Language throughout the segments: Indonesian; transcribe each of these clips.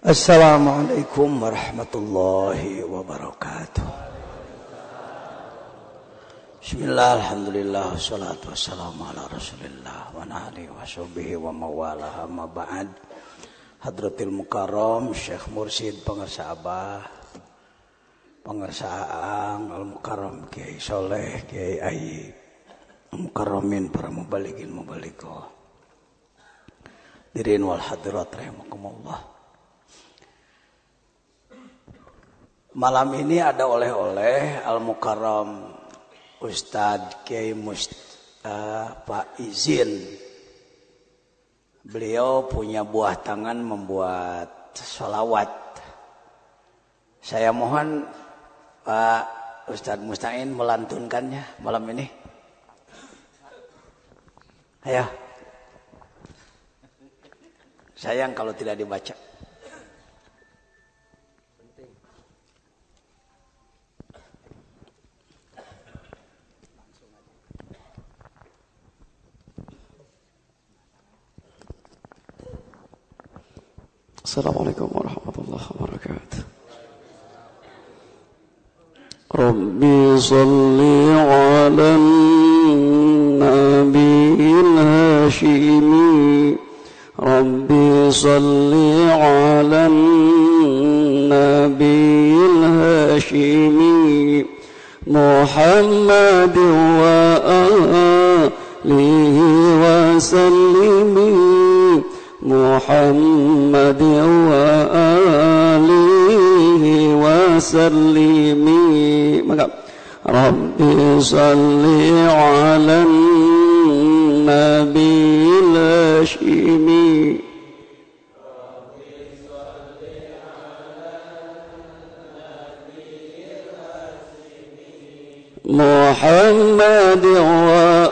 Assalamualaikum warahmatullahi wabarakatuh. Bismillah, alhamdulillah, wassalatu wassalamu ala rasulillah wa alihi wa sahbihi wa mawalah, amma ba'd. Hadratil Mukarram Syekh Mursid Pangarsa Abah, Pangarsa Aang Al-Mukarram Kiai Soleh, Kiai Ayi Mukarramin, para mubaligin mubaligah, dirin wal hadirat rahimakumullah. Malam ini ada oleh-oleh Al-Mukarram Ustadz Kiai Pak Izin. Beliau punya buah tangan membuat sholawat. Saya mohon Pak Ustadz Mustain melantunkannya malam ini. Ayo. Sayang kalau tidak dibaca. Assalamualaikum warahmatullahi wabarakatuh. Rabbi salli ala nabiyil hashimi. Rabbi salli ala nabiyil hashimi. Muhammad wa alihi wa sallimi. Muhammad wa alihi wa sallimi. Maka Rabbi salli ala nabiyil hashimi. Muhammad wa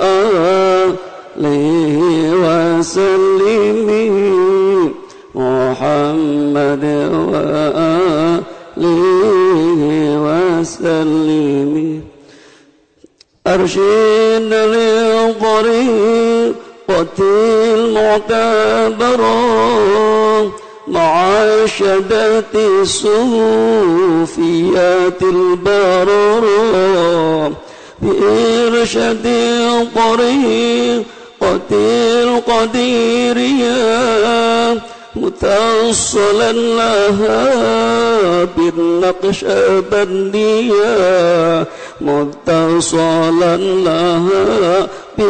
alihi wa sallimi. Muhammad wa alihi wa sallimi. Arshid lil tariqatil mu'tabarah ma'a syadati sufiyatil bararah bi irsyadil tariqatil qadiriyah متصلا لها بالنقشبندية متصلا لها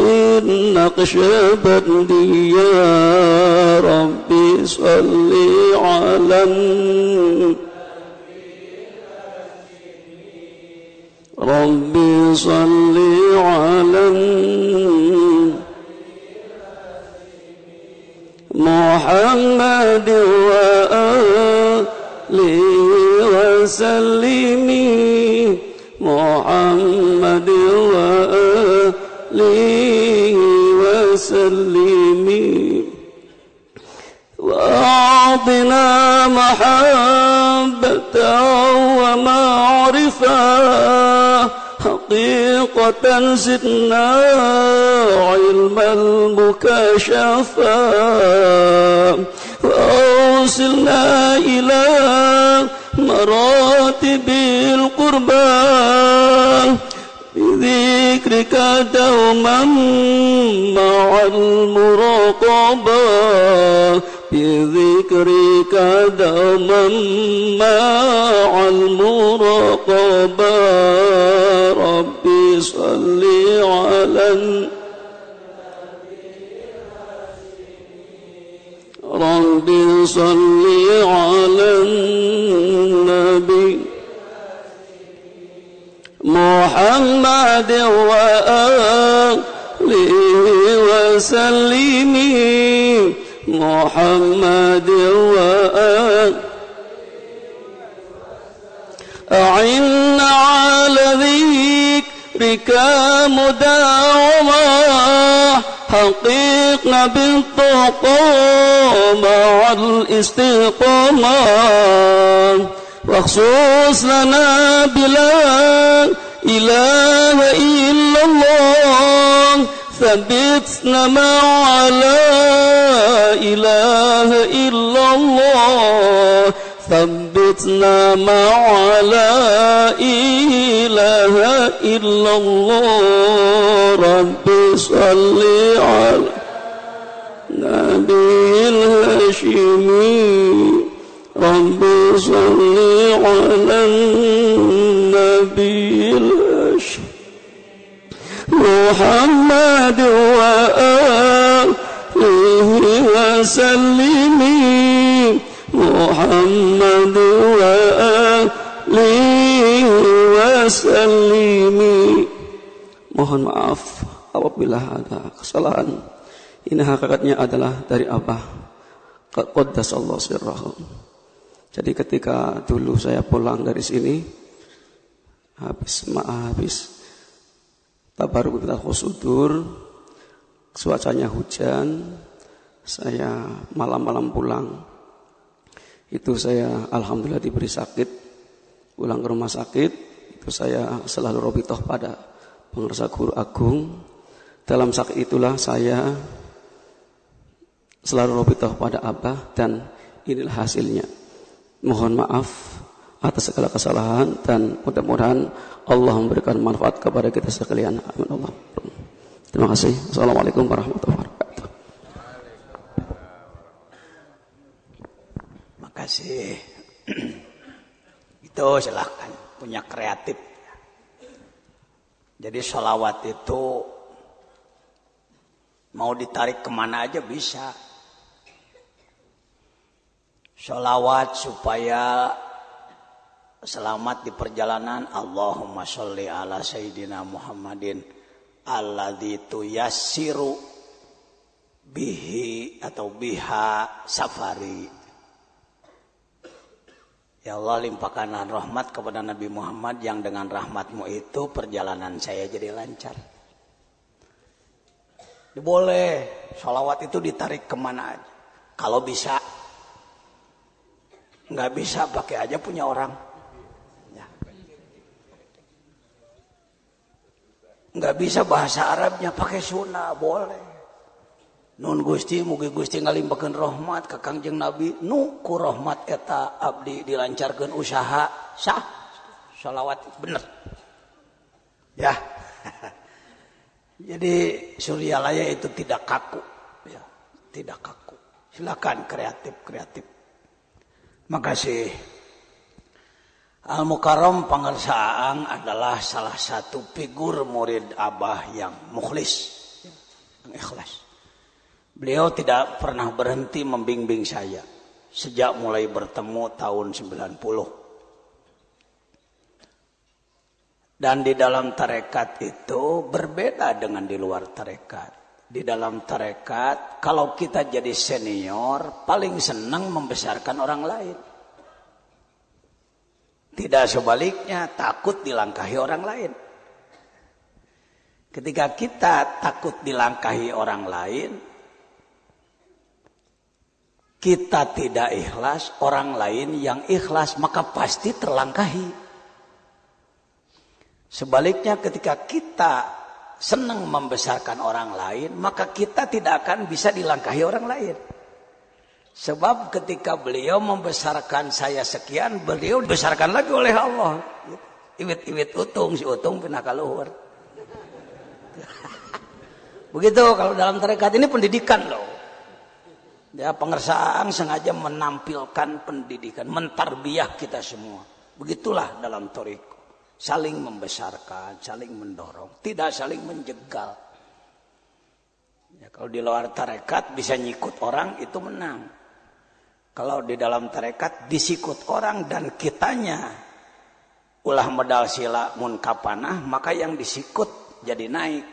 بالنقشبندية ربي صل على ربي صل على محمد وآله وسلم. محمد وآله وسلم. وأعطنا محبة ومعرفة حقيقة زدنا علم المكاشفة وأوصلنا إلى مراتب القربى بذكرك دوما مع المراقبة بذكرك دوما مع المراقبة ربي صل على ربي صل على النبي محمد وآله وسلم. محمد وآله أعنا على ذكرك مداومة حققنا بالتقى مع الاستقامة واخصص لنا بلا إله إلا الله ثبتنا مع لا إله إلا الله ثبتنا مع لا إله إلا الله رب صل على نبي الهاشمي رب صل على النبي الهاشمي محمد وآله وسلم محمد وآله وسلم. Mohon maaf apabila ada kesalahan. Ini hakikatnya adalah dari Abah Qaddasallahu sirrahu. Jadi ketika dulu saya pulang dari sini habis tabarruk bil khusudur, cuacanya hujan, saya malam-malam pulang. Itu saya alhamdulillah diberi sakit, pulang ke rumah sakit, itu saya selalu robitoh pada pengarsa guru agung. Dalam sakit itulah saya selalu robitoh pada Abah dan inilah hasilnya. Mohon maaf atas segala kesalahan dan mudah-mudahan Allah memberikan manfaat kepada kita sekalian. Amin Allah. Terima kasih. Assalamualaikum warahmatullahi wabarakatuh. Makasih. Itu silahkan punya kreatif. Jadi sholawat itu mau ditarik kemana aja bisa. Sholawat supaya selamat di perjalanan. Allahumma sholli ala sayyidina Muhammadin alladzi tuyassiru bihi atau biha safari. Ya Allah, limpahkanlah rahmat kepada Nabi Muhammad yang dengan rahmatmu itu perjalanan saya jadi lancar. Boleh sholawat itu ditarik kemana aja. Kalau bisa, nggak bisa pakai aja punya orang. Ya. Nggak bisa bahasa Arabnya pakai sunnah boleh. Nun Gusti mugi Gusti ngalimpakeun rahmat ka Kangjeng Nabi nu ku rahmat eta abdi dilancarkeun usaha sah sholawat bener ya. Jadi Suryalaya itu tidak kaku ya, tidak kaku. Silakan kreatif. Makasih. Al Mukarram Pangarsaang adalah salah satu figur murid Abah yang mukhlis, yang ikhlas. Beliau tidak pernah berhenti membimbing saya sejak mulai bertemu tahun 90. Dan di dalam tarekat itu berbeda dengan di luar tarekat. Di dalam tarekat kalau kita jadi senior paling senang membesarkan orang lain. Tidak sebaliknya takut dilangkahi orang lain. Ketika kita takut dilangkahi orang lain, kita tidak ikhlas, orang lain yang ikhlas maka pasti terlangkahi. Sebaliknya ketika kita senang membesarkan orang lain, maka kita tidak akan bisa dilangkahi orang lain. Sebab ketika beliau membesarkan saya sekian, beliau dibesarkan lagi oleh Allah. Iwit-iwit utung, si utung pindah ka luhur. Begitu kalau dalam tarekat ini pendidikan loh. Ya, Pangarsaang sengaja menampilkan pendidikan, mentarbiyah kita semua. Begitulah dalam thariqah. Saling membesarkan, saling mendorong, tidak saling menjegal. Ya, kalau di luar tarekat bisa nyikut orang itu menang. Kalau di dalam tarekat disikut orang dan kitanya ulah medal sila mun kapanah, maka yang disikut jadi naik.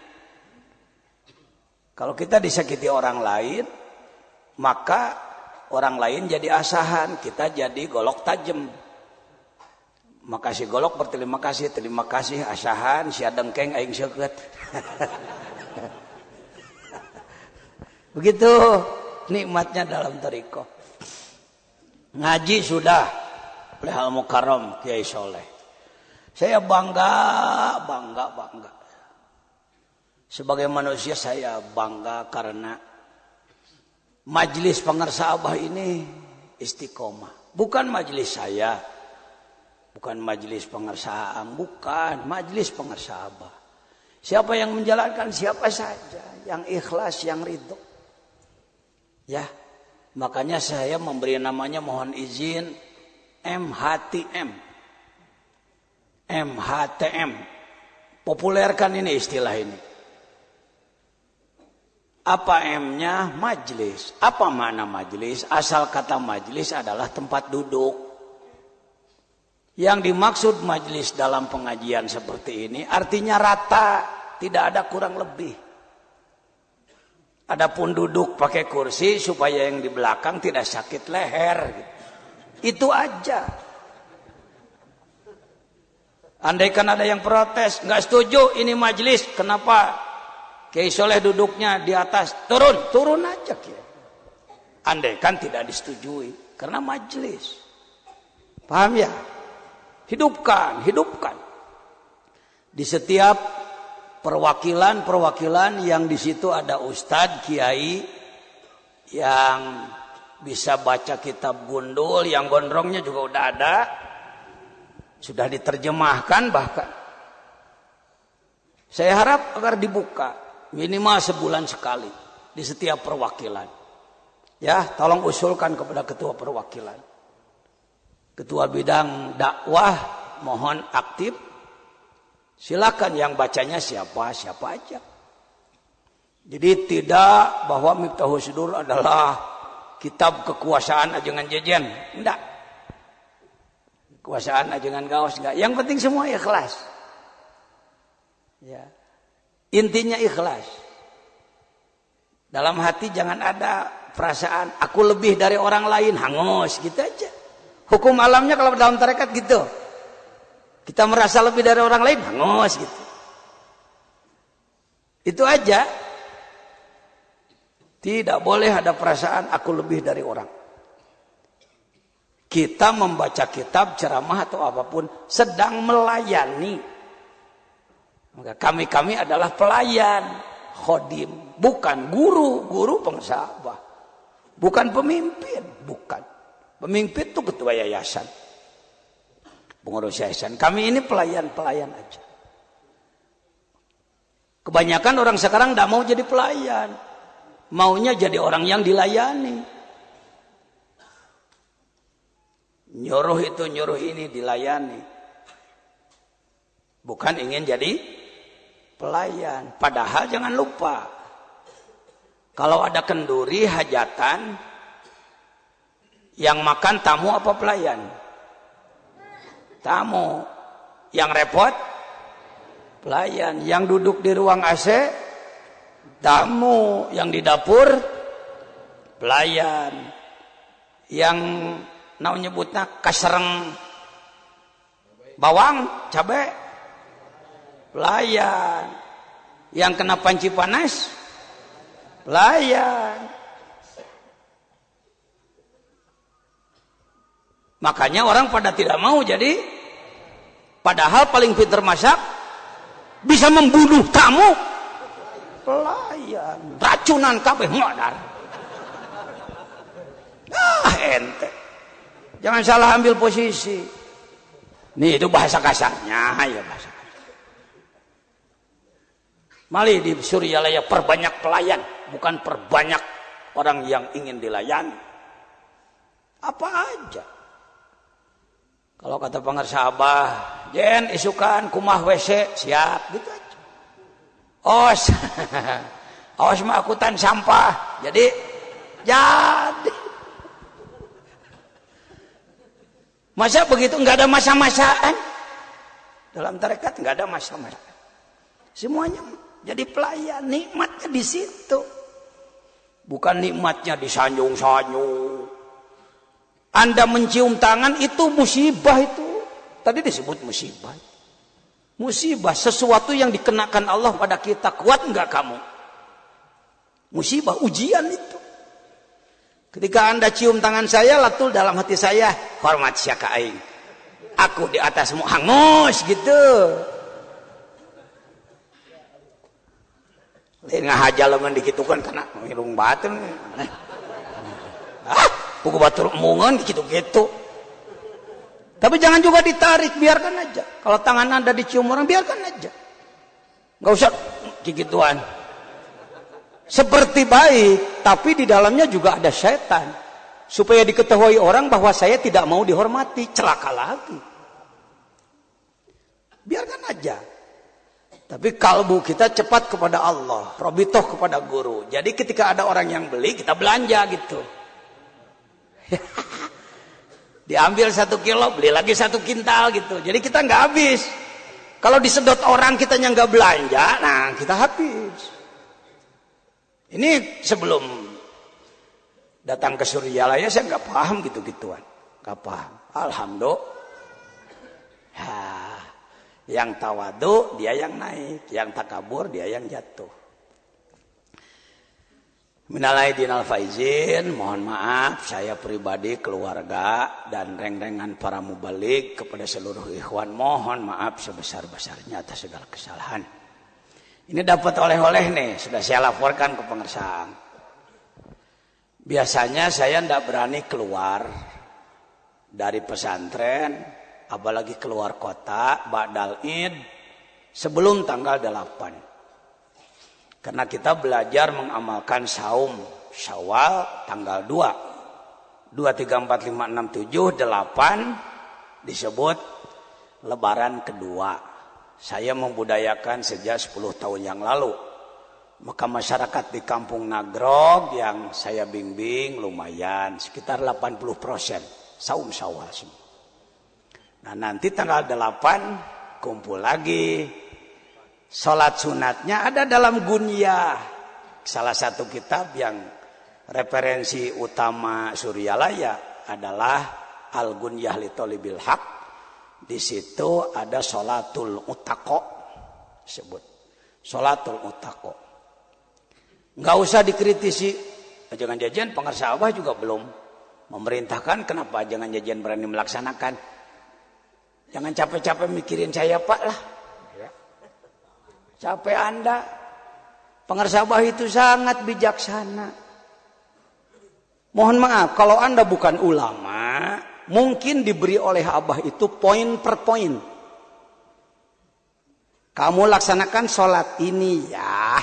Kalau kita disakiti orang lain, maka orang lain jadi asahan, kita jadi golok tajam. Maka si golok berterima kasih asahan, si dengkeng aing seukeut. Begitu nikmatnya dalam thariqah. Ngaji sudah oleh Al Mukarram Kiai Soleh. Saya bangga. Sebagai manusia saya bangga karena majelis pengarsa Abah ini istiqomah. Bukan majelis saya, bukan majelis pengarsa Aang, bukan majelis pengarsa Abah. Siapa yang menjalankan siapa saja, yang ikhlas, yang ridho. Ya, makanya saya memberi namanya mohon izin MHTM. MHTM. Populerkan ini istilah ini. Apa M-nya? Majlis. Apa makna majlis? Asal kata majlis adalah tempat duduk. Yang dimaksud majlis dalam pengajian seperti ini artinya rata, tidak ada kurang lebih. Adapun duduk pakai kursi supaya yang di belakang tidak sakit leher. Itu aja. Andaikan ada yang protes, nggak setuju ini majlis, kenapa Kiai Soleh duduknya di atas, turun aja Kiai. Andaikan tidak disetujui, karena majelis. Paham ya? Hidupkan. Di setiap perwakilan yang di situ ada ustadz, kiai, yang bisa baca kitab gundul, yang gondrongnya juga udah ada, sudah diterjemahkan bahkan. Saya harap agar dibuka. Minimal sebulan sekali di setiap perwakilan. Ya, tolong usulkan kepada ketua perwakilan. Ketua bidang dakwah mohon aktif. Silakan yang bacanya siapa aja. Jadi tidak bahwa Miftahus Sudur adalah kitab kekuasaan ajengan jejen. Enggak. Kekuasaan ajengan gaos enggak. Yang penting semua ikhlas. Ya. Intinya ikhlas. Dalam hati jangan ada perasaan aku lebih dari orang lain, hangus gitu aja. Hukum alamnya kalau dalam tarekat gitu. Kita merasa lebih dari orang lain, hangus gitu. Itu aja. Tidak boleh ada perasaan aku lebih dari orang. Kita membaca kitab, ceramah atau apapun sedang melayani. Maka kami adalah pelayan, khodim, bukan guru pengesabah, bukan pemimpin, bukan. Pemimpin itu ketua yayasan, pengurus yayasan. Kami ini pelayan aja. Kebanyakan orang sekarang tidak mau jadi pelayan, maunya jadi orang yang dilayani. Nyuruh itu nyuruh ini dilayani, bukan ingin jadi pelayan. Padahal jangan lupa, kalau ada kenduri hajatan, yang makan tamu apa pelayan? Tamu. Yang repot? Pelayan. Yang duduk di ruang AC? Tamu. Yang di dapur? Pelayan. Yang nyebutnya kasereng bawang, cabai? Pelayan. Yang kena panci panas? Pelayan. Makanya orang pada tidak mau jadi, padahal paling pintar masak, bisa membunuh tamu, pelayan, racunan kabeh modal. Ente, jangan salah ambil posisi. Nih itu bahasa kasarnya, ya bahasa kasar. Mali di Suryalaya perbanyak pelayan, bukan perbanyak orang yang ingin dilayani. Apa aja. Kalau kata pengarsa Abah, Jen isukan kumah WC, siap gitu aja. Awas mah akutan sampah. Jadi masa begitu enggak ada masa-masaan? Dalam tarekat enggak ada masa-masaan. Semuanya jadi pelayan, nikmatnya di situ. Bukan nikmatnya disanjung-sanjung. Anda mencium tangan itu musibah itu. Tadi disebut musibah. Musibah sesuatu yang dikenakan Allah pada kita. Kuat enggak kamu? Musibah, ujian itu. Ketika Anda cium tangan saya, latul dalam hati saya, hormat syaka aing. Aku di atasmu hangus gitu. Lain ngahaja lemen dikitukan karena ngirung batur. Buku batur emungan gitu-gitu. Tapi jangan juga ditarik, biarkan aja. Kalau tangan Anda dicium orang, biarkan aja. Nggak usah gituan. Seperti baik, tapi di dalamnya juga ada setan. Supaya diketahui orang bahwa saya tidak mau dihormati, celaka lagi. Biarkan aja. Tapi kalbu kita cepat kepada Allah, robitoh kepada guru. Jadi ketika ada orang yang beli, kita belanja gitu. Diambil 1 kilo, beli lagi 1 kintal gitu. Jadi kita nggak habis. Kalau disedot orang kitanya nggak belanja, nah kita habis. Ini sebelum datang ke Suryalaya saya nggak paham gitu-gituan, nggak paham. Alhamdulillah. Yang tawadu dia yang naik, yang takabur dia yang jatuh. Minal aidin wal faizin, mohon maaf saya pribadi, keluarga dan reng-rengan para mubalik kepada seluruh ikhwan, mohon maaf sebesar-besarnya atas segala kesalahan. Ini dapat oleh-oleh nih, sudah saya laporkan ke pengersaan. Biasanya saya tidak berani keluar dari pesantren, apalagi keluar kota ba'dal Id sebelum tanggal 8. Karena kita belajar mengamalkan saum Syawal tanggal 2. 2, 3, 4, 5, 6, 7, 8 disebut lebaran kedua. Saya membudayakan sejak 10 tahun yang lalu. Maka masyarakat di Kampung Nagrog yang saya bimbing lumayan, sekitar 80% saum Syawal semua. Nah nanti tanggal 8 kumpul lagi. Sholat sunatnya ada dalam Gunyah, salah satu kitab yang referensi utama Suryalaya adalah Al-Gunyah li Thalibil Haq. Di situ ada sholatul utaqo, sebut sholatul utaqo. Nggak usah dikritisi. Jangan jajan pengarsa Abah juga belum memerintahkan, kenapa jangan jajan berani melaksanakan. Jangan capek-capek mikirin saya Pak lah. Capek Anda. Pengarsa Abah itu sangat bijaksana. Mohon maaf kalau Anda bukan ulama, mungkin diberi oleh Abah itu poin per poin. Kamu laksanakan sholat ini ya.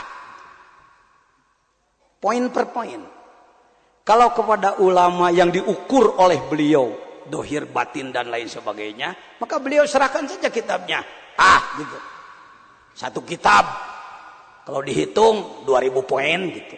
Poin per poin. Kalau kepada ulama yang diukur oleh beliau, dohir batin dan lain sebagainya, maka beliau serahkan saja kitabnya. Gitu. 1 kitab. Kalau dihitung 2000 poin gitu.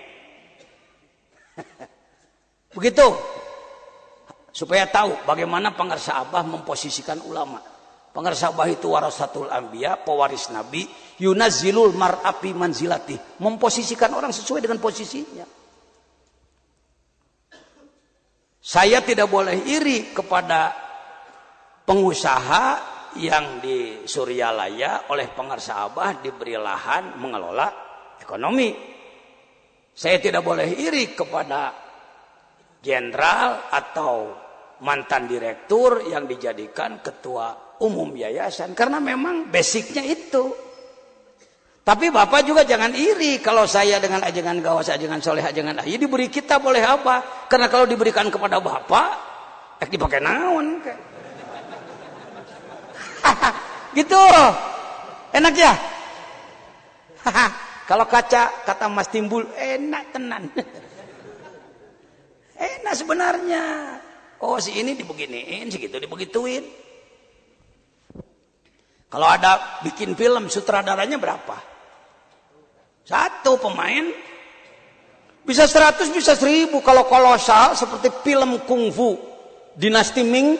Begitu. Supaya tahu bagaimana pengarsa Abah memposisikan ulama. Pengarsa Abah itu warasatul anbiya, pewaris nabi, yunazzilul mar'afi manzilati, memposisikan orang sesuai dengan posisinya. Saya tidak boleh iri kepada pengusaha yang di Suryalaya oleh pengarsa Abah diberi lahan mengelola ekonomi. Saya tidak boleh iri kepada jenderal atau mantan direktur yang dijadikan ketua umum yayasan, karena memang basicnya itu. Tapi Bapak juga jangan iri kalau saya dengan ajengan gawas, ajengan soleh, ajengan ahyi diberi kitab oleh apa? Karena kalau diberikan kepada Bapak, dipakai naon. Gitu. Enak ya? Kalau kata Mas Timbul, enak tenan. Enak sebenarnya. Oh si ini dibeginiin, si gitu dibegituin. Kalau ada bikin film, sutradaranya berapa? 1 pemain bisa 100, bisa 1000. Kalau kolosal seperti film kungfu Dinasti Ming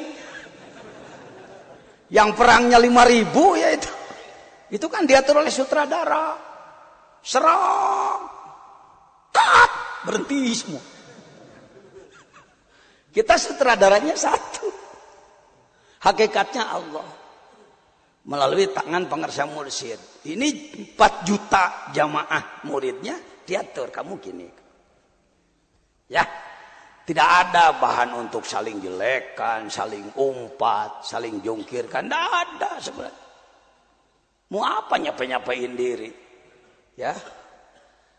yang perangnya 5000 ya itu kan diatur oleh sutradara. Serang, cut, berhenti semua. Kita sutradaranya 1. Hakikatnya Allah melalui tangan pengarsa mursyid. Ini 4 juta jamaah muridnya diatur kamu gini. Ya, tidak ada bahan untuk saling jelekkan, saling umpat, saling jungkirkan. Tidak ada sebenarnya. Mau apa nyapain diri? Ya.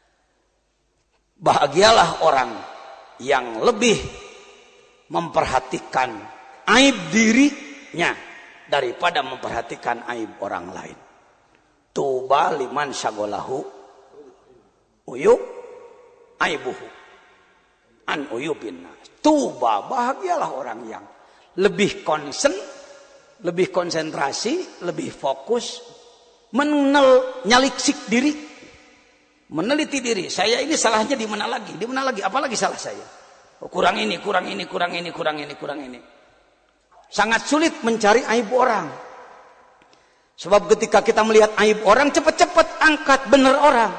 Bahagialah orang yang lebih memperhatikan aib dirinya daripada memperhatikan aib orang lain. Tuba liman syagolahu uyub aibuhu an uyubin nas. Tuba, bahagialah orang yang lebih concern, lebih konsentrasi, lebih fokus menyelidik diri, meneliti diri. Saya ini salahnya di mana lagi? Di mana lagi? Apalagi salah saya? Kurang ini. Sangat sulit mencari aib orang. Sebab ketika kita melihat aib orang, cepat-cepat angkat benar orang.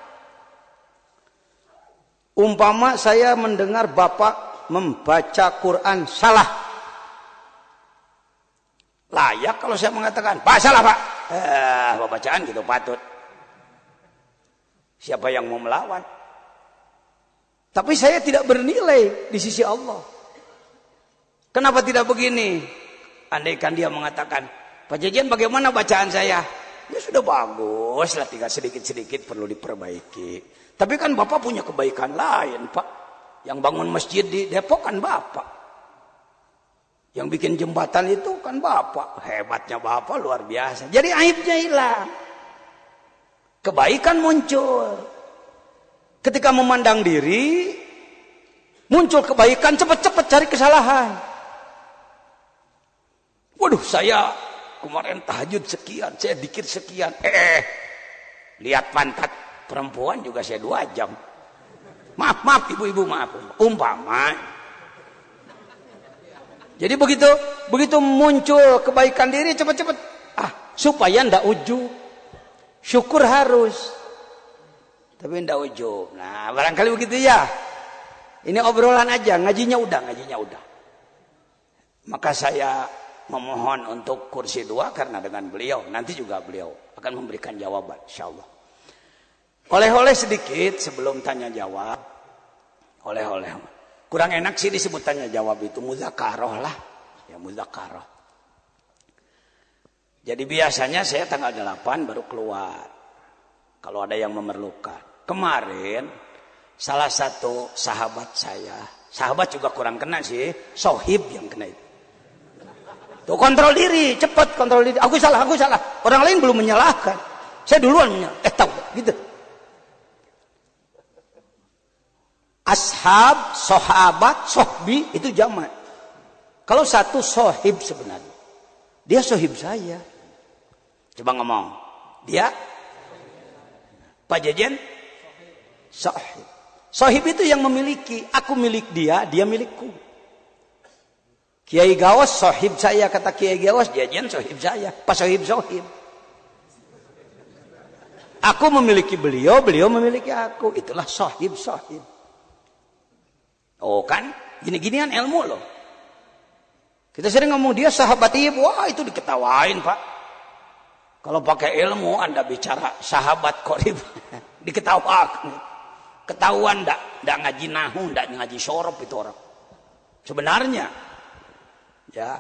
Umpama saya mendengar bapak membaca Quran salah. Layak kalau saya mengatakan, Pak salah Pak. Bacaan gitu patut. Siapa yang mau melawan? Tapi saya tidak bernilai di sisi Allah. Kenapa tidak begini? Andaikan dia mengatakan, Pak Jejen bagaimana bacaan saya? Ya sudah bagus lah, tinggal sedikit-sedikit perlu diperbaiki. Tapi kan Bapak punya kebaikan lain Pak. Yang bangun masjid di Depok kan Bapak. Yang bikin jembatan itu kan Bapak. Hebatnya Bapak luar biasa. Jadi aibnya hilang. Kebaikan muncul. Ketika memandang diri, muncul kebaikan, cepat-cepat cari kesalahan. Waduh, saya kemarin tahajud sekian, saya dikir sekian. Lihat pantat perempuan juga saya 2 jam. Maaf ibu-ibu, maaf. Umpama. Jadi begitu muncul kebaikan diri, cepat-cepat. Supaya ndak ujub. Syukur harus. Tapi ndak ujub. Nah, barangkali begitu ya. Ini obrolan aja, ngajinya udah. Maka saya memohon untuk kursi 2 karena dengan beliau nanti juga beliau akan memberikan jawaban insyaallah. Oleh-oleh sedikit sebelum tanya jawab. Oleh-oleh. Kurang enak sih disebut tanya jawab itu, mudzakarah lah. Ya mudzakarah. Jadi biasanya saya tanggal 8 baru keluar. Kalau ada yang memerlukan. Kemarin salah satu sahabat saya, sahabat juga kurang kena sih, sohib yang kena itu. Tuh kontrol diri, cepat kontrol diri. Aku salah. Orang lain belum menyalahkan. Saya duluan menyalahkan. Tahu gitu. Ashab, sahabat, sohbi itu jamak. Kalau satu sohib sebenarnya, dia sohib saya. Coba ngomong, dia Pak Jejen sohib. Sohib itu yang memiliki. Aku milik dia, dia milikku. Kiai Gawas sohib saya, kata Kiai Gawas, Jejen sohib saya. Pak sohib. Aku memiliki beliau, beliau memiliki aku. Itulah sohib. Oh kan, gini-ginian ilmu loh. Kita sering ngomong dia sahabat ibu, wah itu diketawain Pak. Kalau pakai ilmu Anda bicara sahabat korib, diketawakan. Ketahuan ndak ngaji nahu, ndak ngaji syorob itu orang. Sebenarnya, ya,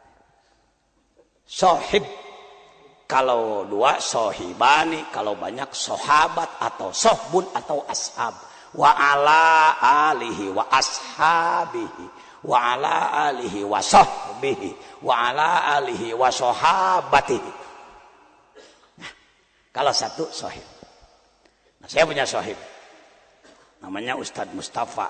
sohib kalau 2 sohibani, kalau banyak sohabat atau sohbun atau ashab. Wa ala alihi wa ashabihi wa ala alihi wa sahbihi wa ala alihi wa sahabatihi. Nah, kalau satu sohib. Nah, saya punya sohib. Namanya Ustadz Mustafa.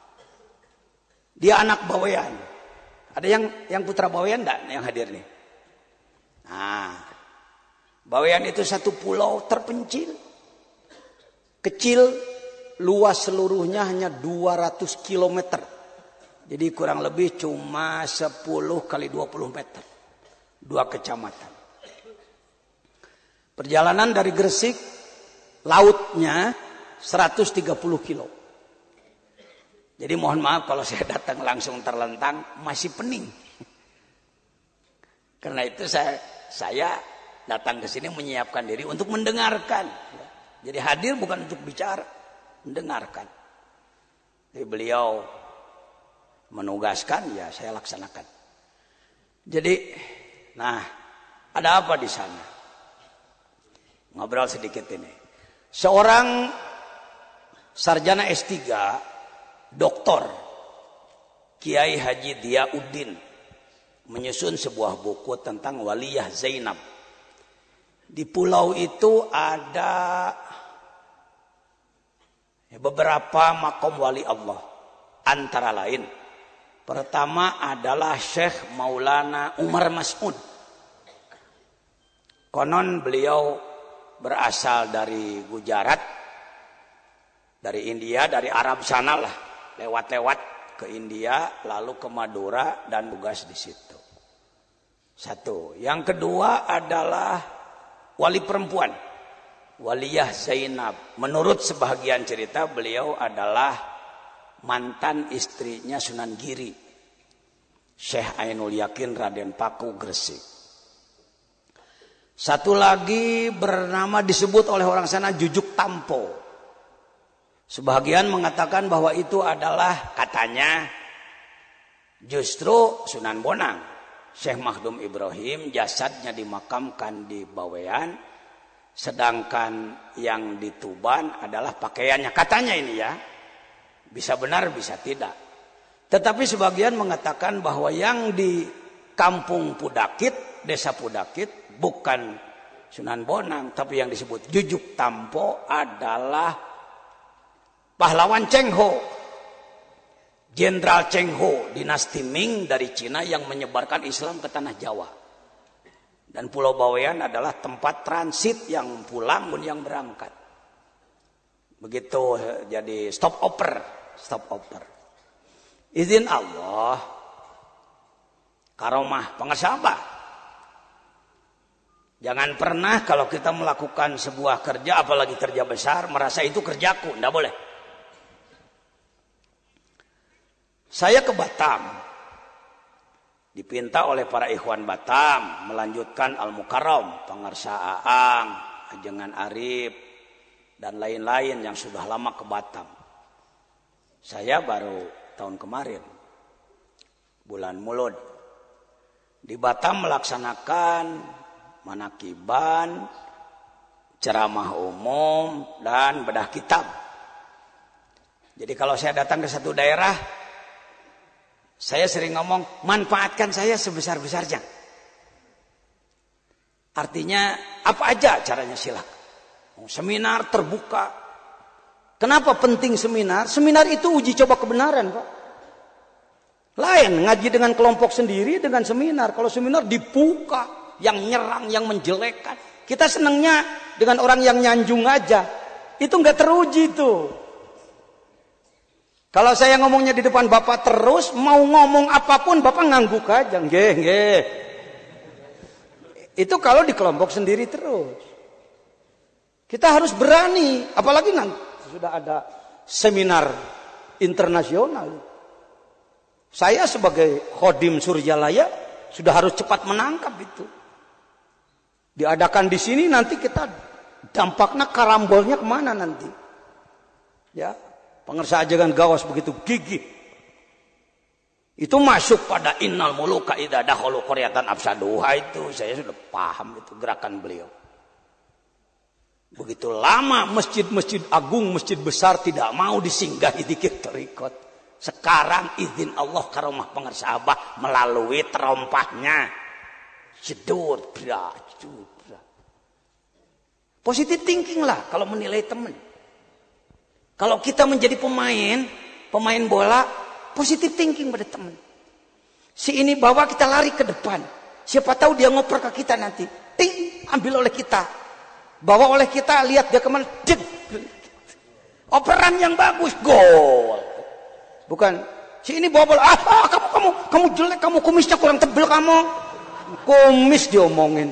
Dia anak Bawean. Ada yang putra Bawean enggak yang hadir nih? Nah, Bawean itu satu pulau terpencil. Kecil, luas seluruhnya hanya 200 km. Jadi kurang lebih cuma 10 kali 20 meter. 2 kecamatan. Perjalanan dari Gresik, lautnya 130 kilo. Jadi mohon maaf kalau saya datang langsung terlentang, masih pening. Karena itu saya datang ke sini menyiapkan diri untuk mendengarkan. Jadi hadir bukan untuk bicara, mendengarkan. Jadi beliau menugaskan, ya saya laksanakan. Jadi, nah, ada apa di sana? Ngobrol sedikit ini. Seorang sarjana S3, Doktor Kiai Haji Diauddin menyusun sebuah buku tentang Waliyah Zainab. Di pulau itu ada beberapa makom wali Allah. Antara lain, pertama adalah Syekh Maulana Umar Mas'ud. Konon beliau berasal dari Gujarat, dari India, dari Arab sana lah, lewat-lewat ke India, lalu ke Madura dan tugas di situ. Satu. Yang kedua adalah wali perempuan, Waliyah Zainab. Menurut sebagian cerita beliau adalah mantan istrinya Sunan Giri, Syekh Ainul Yakin Raden Paku Gresik. Satu lagi bernama disebut oleh orang sana Jujuk Tampo. Sebagian mengatakan bahwa itu adalah katanya justru Sunan Bonang. Syekh Makhdum Ibrahim jasadnya dimakamkan di Bawean, sedangkan yang di Tuban adalah pakaiannya. Katanya ini ya, bisa benar bisa tidak. Tetapi sebagian mengatakan bahwa yang di Kampung Pudakit, Desa Pudakit, bukan Sunan Bonang, tapi yang disebut Jujuk Tampo adalah pahlawan Cheng Ho, Jenderal Cheng Ho, dinasti Ming dari Cina yang menyebarkan Islam ke tanah Jawa. Dan Pulau Bawean adalah tempat transit yang pulang dan yang berangkat. Begitu jadi stop over. Izin Allah, karomah pengesabah. Jangan pernah kalau kita melakukan sebuah kerja, apalagi kerja besar, merasa itu kerjaku, tidak boleh. Saya ke Batam, dipinta oleh para ikhwan Batam melanjutkan Al-Mukarram, Pangarsa Aang, Ajengan Arif, dan lain-lain yang sudah lama ke Batam. Saya baru tahun kemarin, bulan Mulud, di Batam melaksanakan manakiban, ceramah umum, dan bedah kitab. Jadi kalau saya datang ke satu daerah, saya sering ngomong, manfaatkan saya sebesar-besarnya. Artinya, apa aja caranya silakan. Seminar terbuka. Kenapa penting seminar? Seminar itu uji coba kebenaran, Pak. Lain, ngaji dengan kelompok sendiri dengan seminar. Kalau seminar dibuka, yang nyerang, yang menjelekkan. Kita senangnya dengan orang yang nyanjung aja. Itu nggak teruji tuh. Kalau saya ngomongnya di depan Bapak terus, mau ngomong apapun Bapak ngangguk aja. Nggih. Itu kalau di kelompok sendiri terus. Kita harus berani, apalagi nanti sudah ada seminar internasional. Saya sebagai khodim Suryalaya sudah harus cepat menangkap itu. Diadakan di sini, nanti kita dampaknya karambolnya kemana nanti? Ya. Pengersa ajangan gawas begitu gigih. Itu masuk pada innal muluka idza dakhalu qaryatan afsaduha, itu saya sudah paham itu gerakan beliau. Begitu lama masjid-masjid agung, masjid besar tidak mau disinggahi dikir terikot. Sekarang izin Allah karomah pengersa abah melalui terompahnya. Jedut. Positive thinking lah kalau menilai teman. Kalau kita menjadi pemain bola, positive thinking pada teman. Si ini bawa kita lari ke depan. Siapa tahu dia ngoper ke kita nanti. Ting, ambil oleh kita. Bawa oleh kita, lihat dia kemana. Jek. Operan yang bagus, gol. Bukan, si ini bawa bola. Kamu jelek, kamu kumisnya kurang tebel kamu. Kumis diomongin.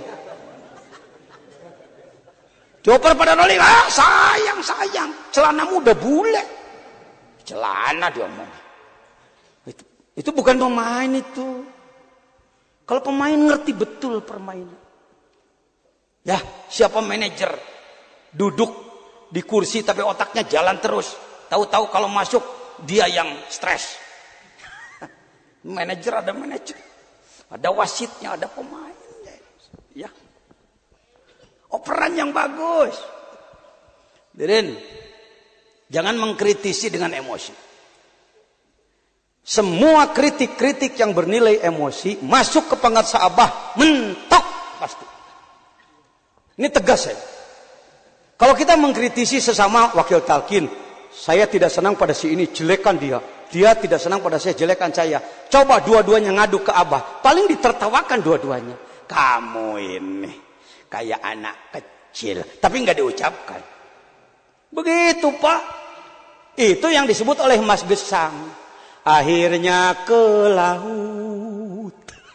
Dioper pada rolling, sayang, celanamu udah bule. Celana dia omong. Itu bukan pemain itu. Kalau pemain ngerti betul permainan. Ya, siapa manajer duduk di kursi tapi otaknya jalan terus. Tahu-tahu kalau masuk dia yang stres. Manajer ada manajer. Ada wasitnya, ada pemainnya. Ya. Operan yang bagus. Dirin, Jangan mengkritisi dengan emosi. Semua kritik-kritik yang bernilai emosi masuk ke pengat saabah, mentok pasti. Ini tegas saya. Kalau kita mengkritisi sesama wakil talqin, saya tidak senang pada si ini, jelekan dia. Dia tidak senang pada saya, jelekan saya. Coba dua-duanya ngadu ke abah, paling ditertawakan dua-duanya. Kamu ini kayak anak kecil, tapi nggak diucapkan. Begitu Pak. Itu yang disebut oleh Mas Gesang. Akhirnya ke laut.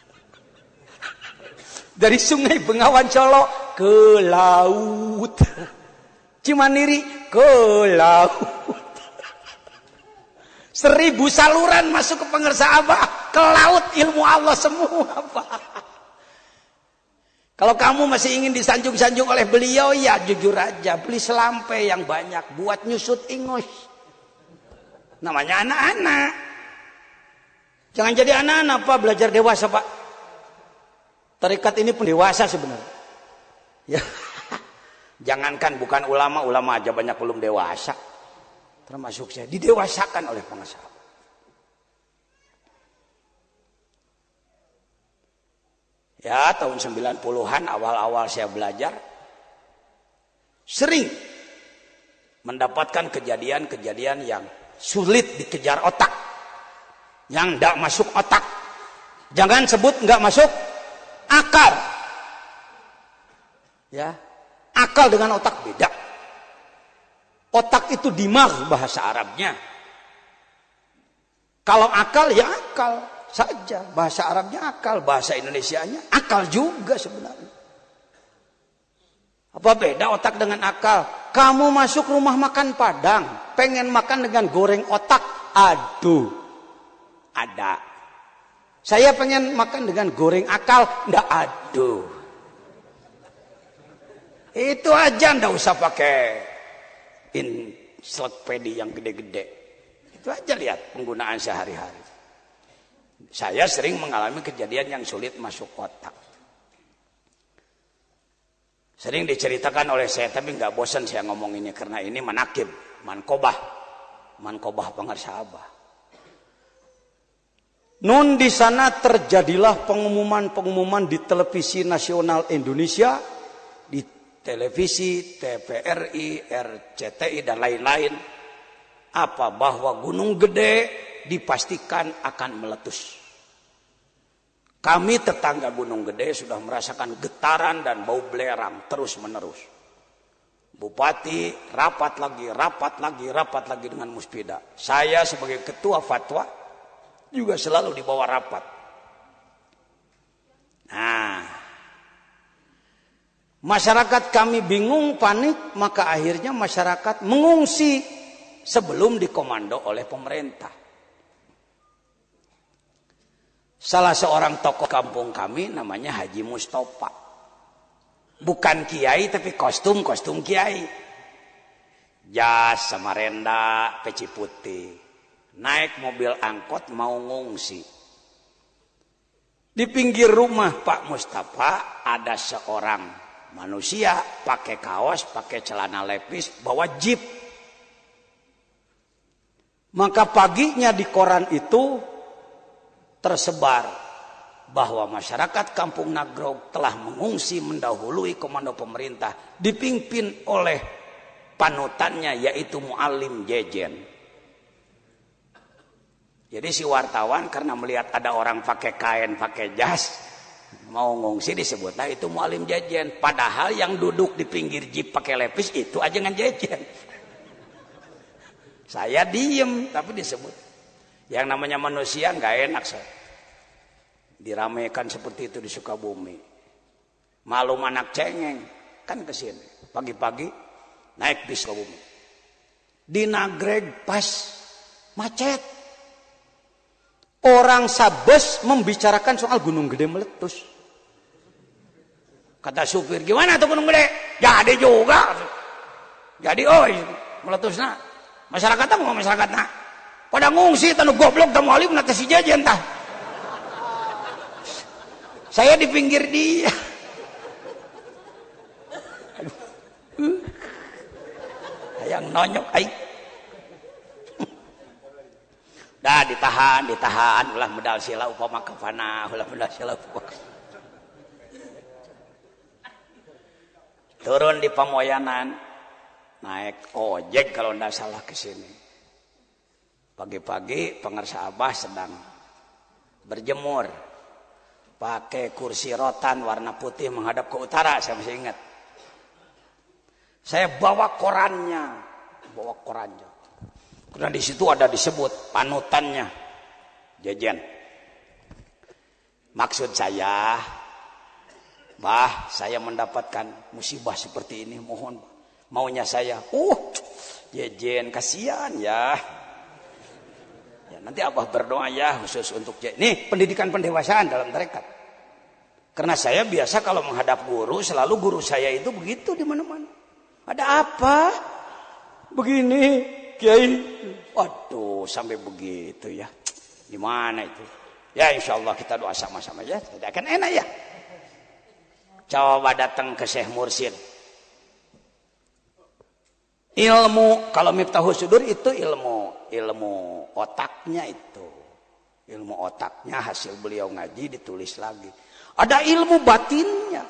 Dari Sungai Bengawan Solo ke laut. Cimaniri ke laut. 1000 saluran masuk ke pengersa abah. Ke laut ilmu Allah semua Pak. Kalau kamu masih ingin disanjung-sanjung oleh beliau, ya jujur aja. Beli selampe yang banyak buat nyusut ingus. Namanya anak-anak. Jangan jadi anak-anak Pak, belajar dewasa Pak. Tarekat ini pun dewasa sebenarnya. Ya. Jangankan bukan ulama, ulama aja banyak belum dewasa. Termasuk saya, didewasakan oleh pengusaha. Ya, tahun 90-an awal-awal saya belajar, sering mendapatkan kejadian-kejadian yang sulit dikejar otak, yang tidak masuk otak. Jangan sebut nggak masuk akal. Ya, akal dengan otak beda. Otak itu dimag bahasa Arabnya. Kalau akal ya akal saja, bahasa Arabnya akal, bahasa Indonesianya akal juga sebenarnya. Apa beda otak dengan akal? Kamu masuk rumah makan Padang, pengen makan dengan goreng otak, aduh, ada. Saya pengen makan dengan goreng akal, ndak aduh. Itu aja, ndak usah pakai ensiklopedia yang gede-gede. Itu aja lihat penggunaan sehari-hari. Saya sering mengalami kejadian yang sulit masuk otak. Sering diceritakan oleh saya, tapi nggak bosan saya ngomong ini karena ini manakib, mankobah pengersa abah. Nun di sana terjadilah pengumuman-pengumuman di televisi nasional Indonesia, di televisi TVRI, RCTI dan lain-lain, apa bahwa Gunung Gede dipastikan akan meletus. Kami tetangga Gunung Gede sudah merasakan getaran dan bau belerang terus menerus. Bupati rapat lagi dengan Muspida. Saya sebagai ketua fatwa juga selalu dibawa rapat. Nah, masyarakat kami bingung, panik, maka akhirnya masyarakat mengungsi sebelum dikomando oleh pemerintah. Salah seorang tokoh kampung kami namanya Haji Mustofa. Bukan kiai tapi kostum kiai. Jas sama renda, peci putih. Naik mobil angkot mau ngungsi. Di pinggir rumah Pak Mustafa ada seorang manusia pakai kaos, pakai celana lepis, bawa jeep. Maka paginya di koran itu tersebar bahwa masyarakat Kampung Nagrog telah mengungsi mendahului komando pemerintah dipimpin oleh panutannya yaitu Muallim Jejen. Jadi si wartawan karena melihat ada orang pakai kain, pakai jas mau ngungsi disebutlah itu Muallim Jejen. Padahal yang duduk di pinggir jeep pakai lepis itu ajengan Jejen. Saya diem tapi disebut. Yang namanya manusia nggak enak saya. Diramaikan seperti itu di Sukabumi. Malum anak cengeng kan ke sini. Pagi-pagi naik bis Sukabumi. Di Nagreg pas macet. Orang sabes membicarakan soal Gunung Gede meletus. Kata supir, gimana tuh Gunung Gede? Jadi juga. Jadi meletusnya. Masyarakatnya mau masyarakatnya. Pada ngungsi tanu goblok tamu alim nate si Jejen tah. Saya di pinggir dia. Yang nonyok ai. Dah ditahan, ulah medal sila upama kafana, ulah medal sila upama. Turun di Pamoyanan, naik ojek kalau ndak salah ke sini. Pagi-pagi pengarsa Abah sedang berjemur, pakai kursi rotan warna putih menghadap ke utara, saya masih ingat. Saya bawa korannya. Karena di situ ada disebut panutannya Jejen. Maksud saya, Bah, saya mendapatkan musibah seperti ini, mohon maunya saya. Jejen kasihan ya. Ya nanti Abah berdoa ya khusus untuk Jejen. Nih pendidikan pendewasaan dalam tarekat. Karena saya biasa kalau menghadap guru, selalu guru saya itu begitu di mana-mana. Ada apa? Begini, Kiai. Waduh, sampai begitu ya. Di mana itu? Ya insya Allah kita doa sama-sama ya. Tidak akan enak ya. Coba datang ke Syekh Mursid. Ilmu, kalau Miftahus Sudur itu ilmu otaknya itu. Ilmu otaknya hasil beliau ngaji ditulis lagi. Ada ilmu batinnya.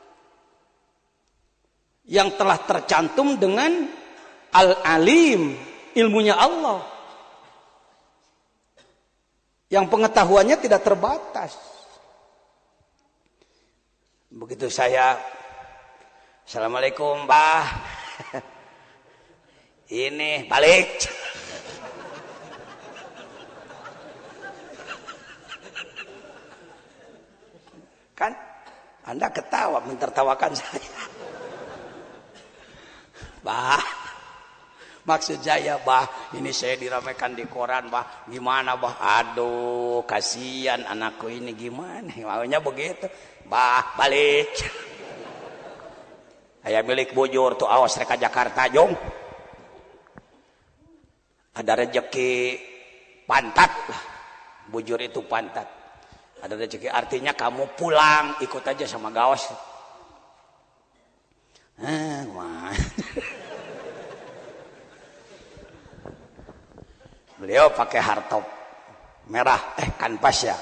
Yang telah tercantum dengan Al-Alim, ilmunya Allah. Yang pengetahuannya tidak terbatas. Begitu saya, Assalamualaikum Mbah. Ini balik. Kan Anda ketawa mentertawakan saya. Bah, maksud saya Bah, ini saya diramaikan di koran Bah, gimana Bah? Aduh, kasihan anakku ini gimana? Maunya begitu. Bah, balik. Ayah milik bujur tuh, awas reka Jakarta jong. Ada rezeki pantat lah. Bujur itu pantat. Ada rezeki artinya kamu pulang ikut aja sama gawas. Beliau pakai hardtop merah, kanvas ya.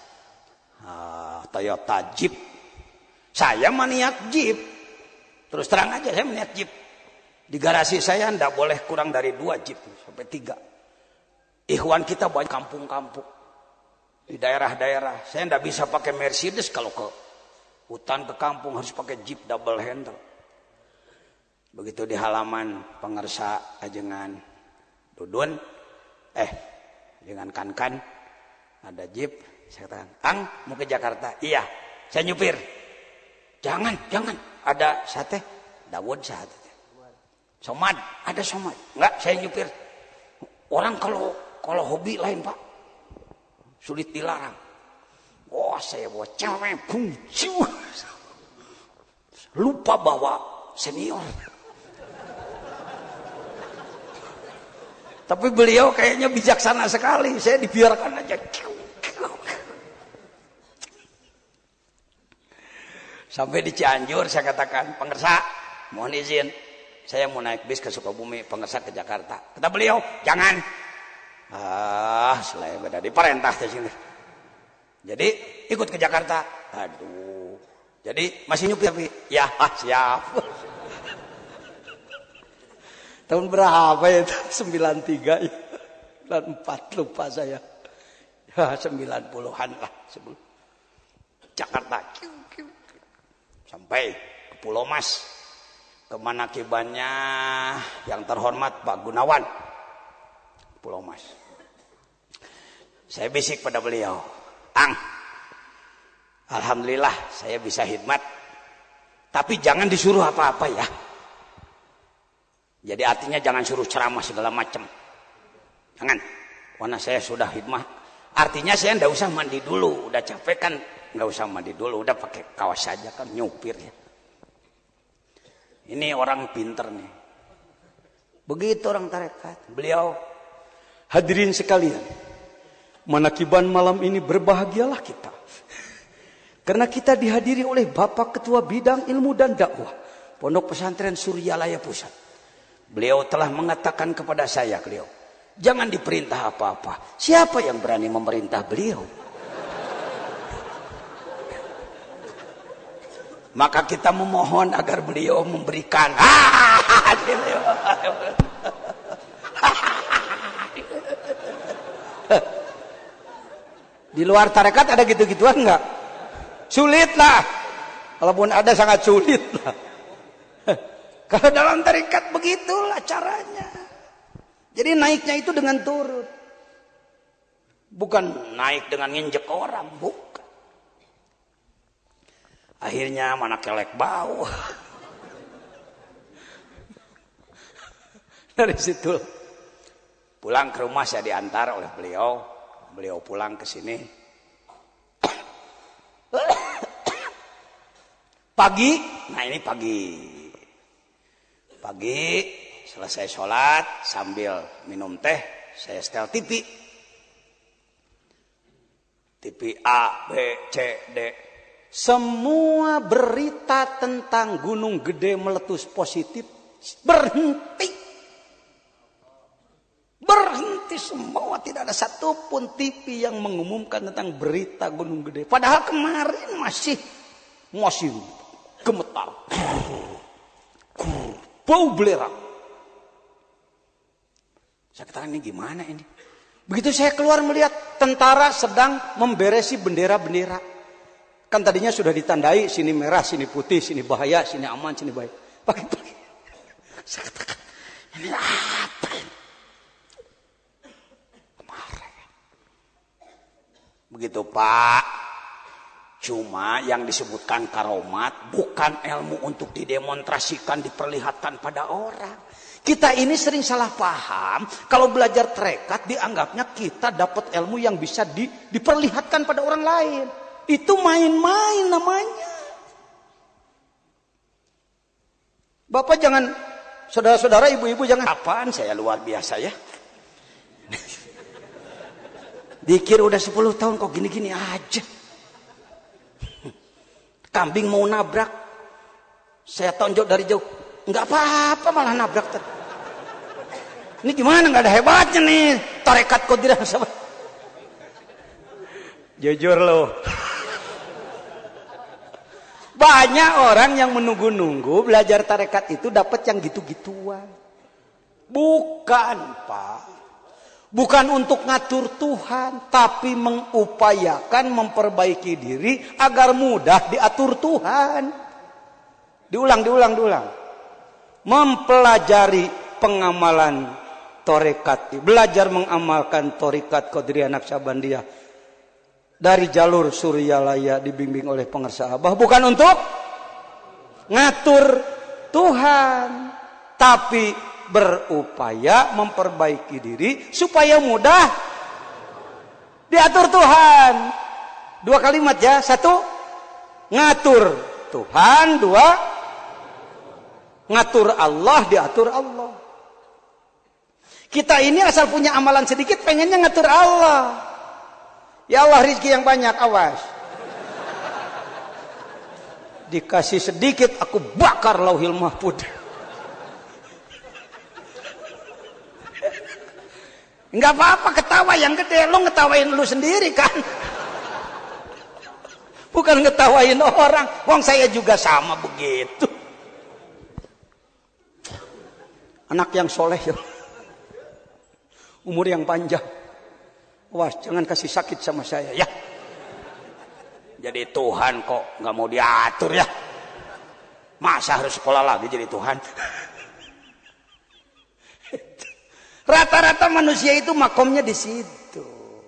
Toyota Jeep. Saya maniak Jeep. Terus terang aja saya maniak Jeep. Di garasi saya ndak boleh kurang dari 2 Jeep sampai 3. Ikhwan kita banyak kampung-kampung di daerah-daerah. Saya ndak bisa pakai Mercedes kalau ke hutan ke kampung harus pakai Jeep double handle. Begitu di halaman pengersa ajengan Dudun, dengan Kankan ada Jeep. Saya katakan, Ang mau ke Jakarta? Iya, saya nyupir. Jangan, ada sate, Dawud sate. Somad, ada somad. Enggak, saya nyupir. Orang kalau hobi lain Pak, sulit dilarang. Saya bawa cewek, lupa bawa senior. Tapi beliau kayaknya bijaksana sekali. Saya dibiarkan aja. Sampai di Cianjur saya katakan, pengersa mohon izin, saya mau naik bis ke Sukabumi, pengersa ke Jakarta. Kata beliau, jangan. Selain beda diperintah di sini. Jadi ikut ke Jakarta. Aduh. Jadi masih nyupir tapi ya siap. Tahun berapa ya? 93 ya. 94 lupa saya. Ya 90-an lah sebelum Jakarta. Sampai ke Pulau Mas. Kemanakibannya yang terhormat Pak Gunawan. Pulau Mas. Saya bisik pada beliau. Ang, alhamdulillah saya bisa khidmat. Tapi jangan disuruh apa-apa ya. Jadi artinya jangan suruh ceramah segala macam. Jangan. Karena saya sudah khidmat. Artinya saya enggak usah mandi dulu. Udah capek kan. Nggak usah mandi dulu, udah pakai kaos saja kan nyupir ya. Ini orang pinter nih. Begitu orang tarekat. Beliau, hadirin sekalian, manakiban malam ini berbahagialah kita. Karena kita dihadiri oleh Bapak Ketua Bidang Ilmu dan Dakwah Pondok Pesantren Suryalaya Pusat. Beliau telah mengatakan kepada saya, beliau, Jangan diperintah apa-apa. Siapa yang berani memerintah beliau? Maka kita memohon agar beliau memberikan. Di luar tarekat ada gitu-gituan enggak? Sulit lah. Walaupun ada sangat sulit lah. Kalau dalam tarekat begitulah caranya. Jadi naiknya itu dengan turut. Bukan naik dengan nginjek orang, bukan. Akhirnya mana kelek bau. Dari situ pulang ke rumah saya diantar oleh beliau. Beliau pulang ke sini. Pagi, nah ini pagi. Pagi selesai sholat sambil minum teh, saya setel TV. TV A, B, C, D. Semua berita tentang gunung gede meletus positif berhenti. Berhenti semua, tidak ada satupun TV yang mengumumkan tentang berita gunung gede. Padahal kemarin masih gemetar. Bau belerang. Saya katakan ini gimana ini? Begitu saya keluar melihat tentara sedang memberesi bendera-bendera. Kan tadinya sudah ditandai sini merah, sini putih, sini bahaya, sini aman, sini baik. Pagi-pagi saya katakan ini apa ini? Kemarin. Begitu Pak. Cuma yang disebutkan karomat bukan ilmu untuk didemonstrasikan, diperlihatkan pada orang. Kita ini sering salah paham. Kalau belajar tarekat dianggapnya kita dapat ilmu yang bisa diperlihatkan pada orang lain. Itu main-main namanya. Bapak jangan, saudara-saudara, ibu-ibu jangan. Apaan saya luar biasa ya. Dikir udah 10 tahun kok gini-gini aja. Kambing mau nabrak, saya tonjok dari jauh. Enggak apa-apa malah nabrak. Ini gimana, nggak ada hebatnya nih tarekat Qadiriyah sama. Jujur loh. Banyak orang yang menunggu-nunggu belajar tarekat itu dapat yang gitu-gituan. Bukan Pak. Bukan untuk ngatur Tuhan, tapi mengupayakan memperbaiki diri agar mudah diatur Tuhan. Diulang. Mempelajari pengamalan tarekat, belajar mengamalkan tarekat Qadiriyah Naqsyabandiyah dari jalur Suryalaya dibimbing oleh pengersa Abah, bukan untuk ngatur Tuhan, tapi berupaya memperbaiki diri supaya mudah diatur Tuhan. 2 kalimat ya. 1, ngatur Tuhan. 2, ngatur Allah, diatur Allah. Kita ini asal punya amalan sedikit pengennya ngatur Allah. Ya Allah rezeki yang banyak, awas. Dikasih sedikit aku bakar lauhil mahfud. Enggak apa-apa ketawa yang gede, lo ngetawain lu sendiri kan. Bukan ngetawain orang. Wong saya juga sama begitu. Anak yang soleh ya. Umur yang panjang. Wah, jangan kasih sakit sama saya ya. Jadi Tuhan kok nggak mau diatur ya. Masa harus sekolah lagi jadi Tuhan? Rata-rata manusia itu makomnya di situ.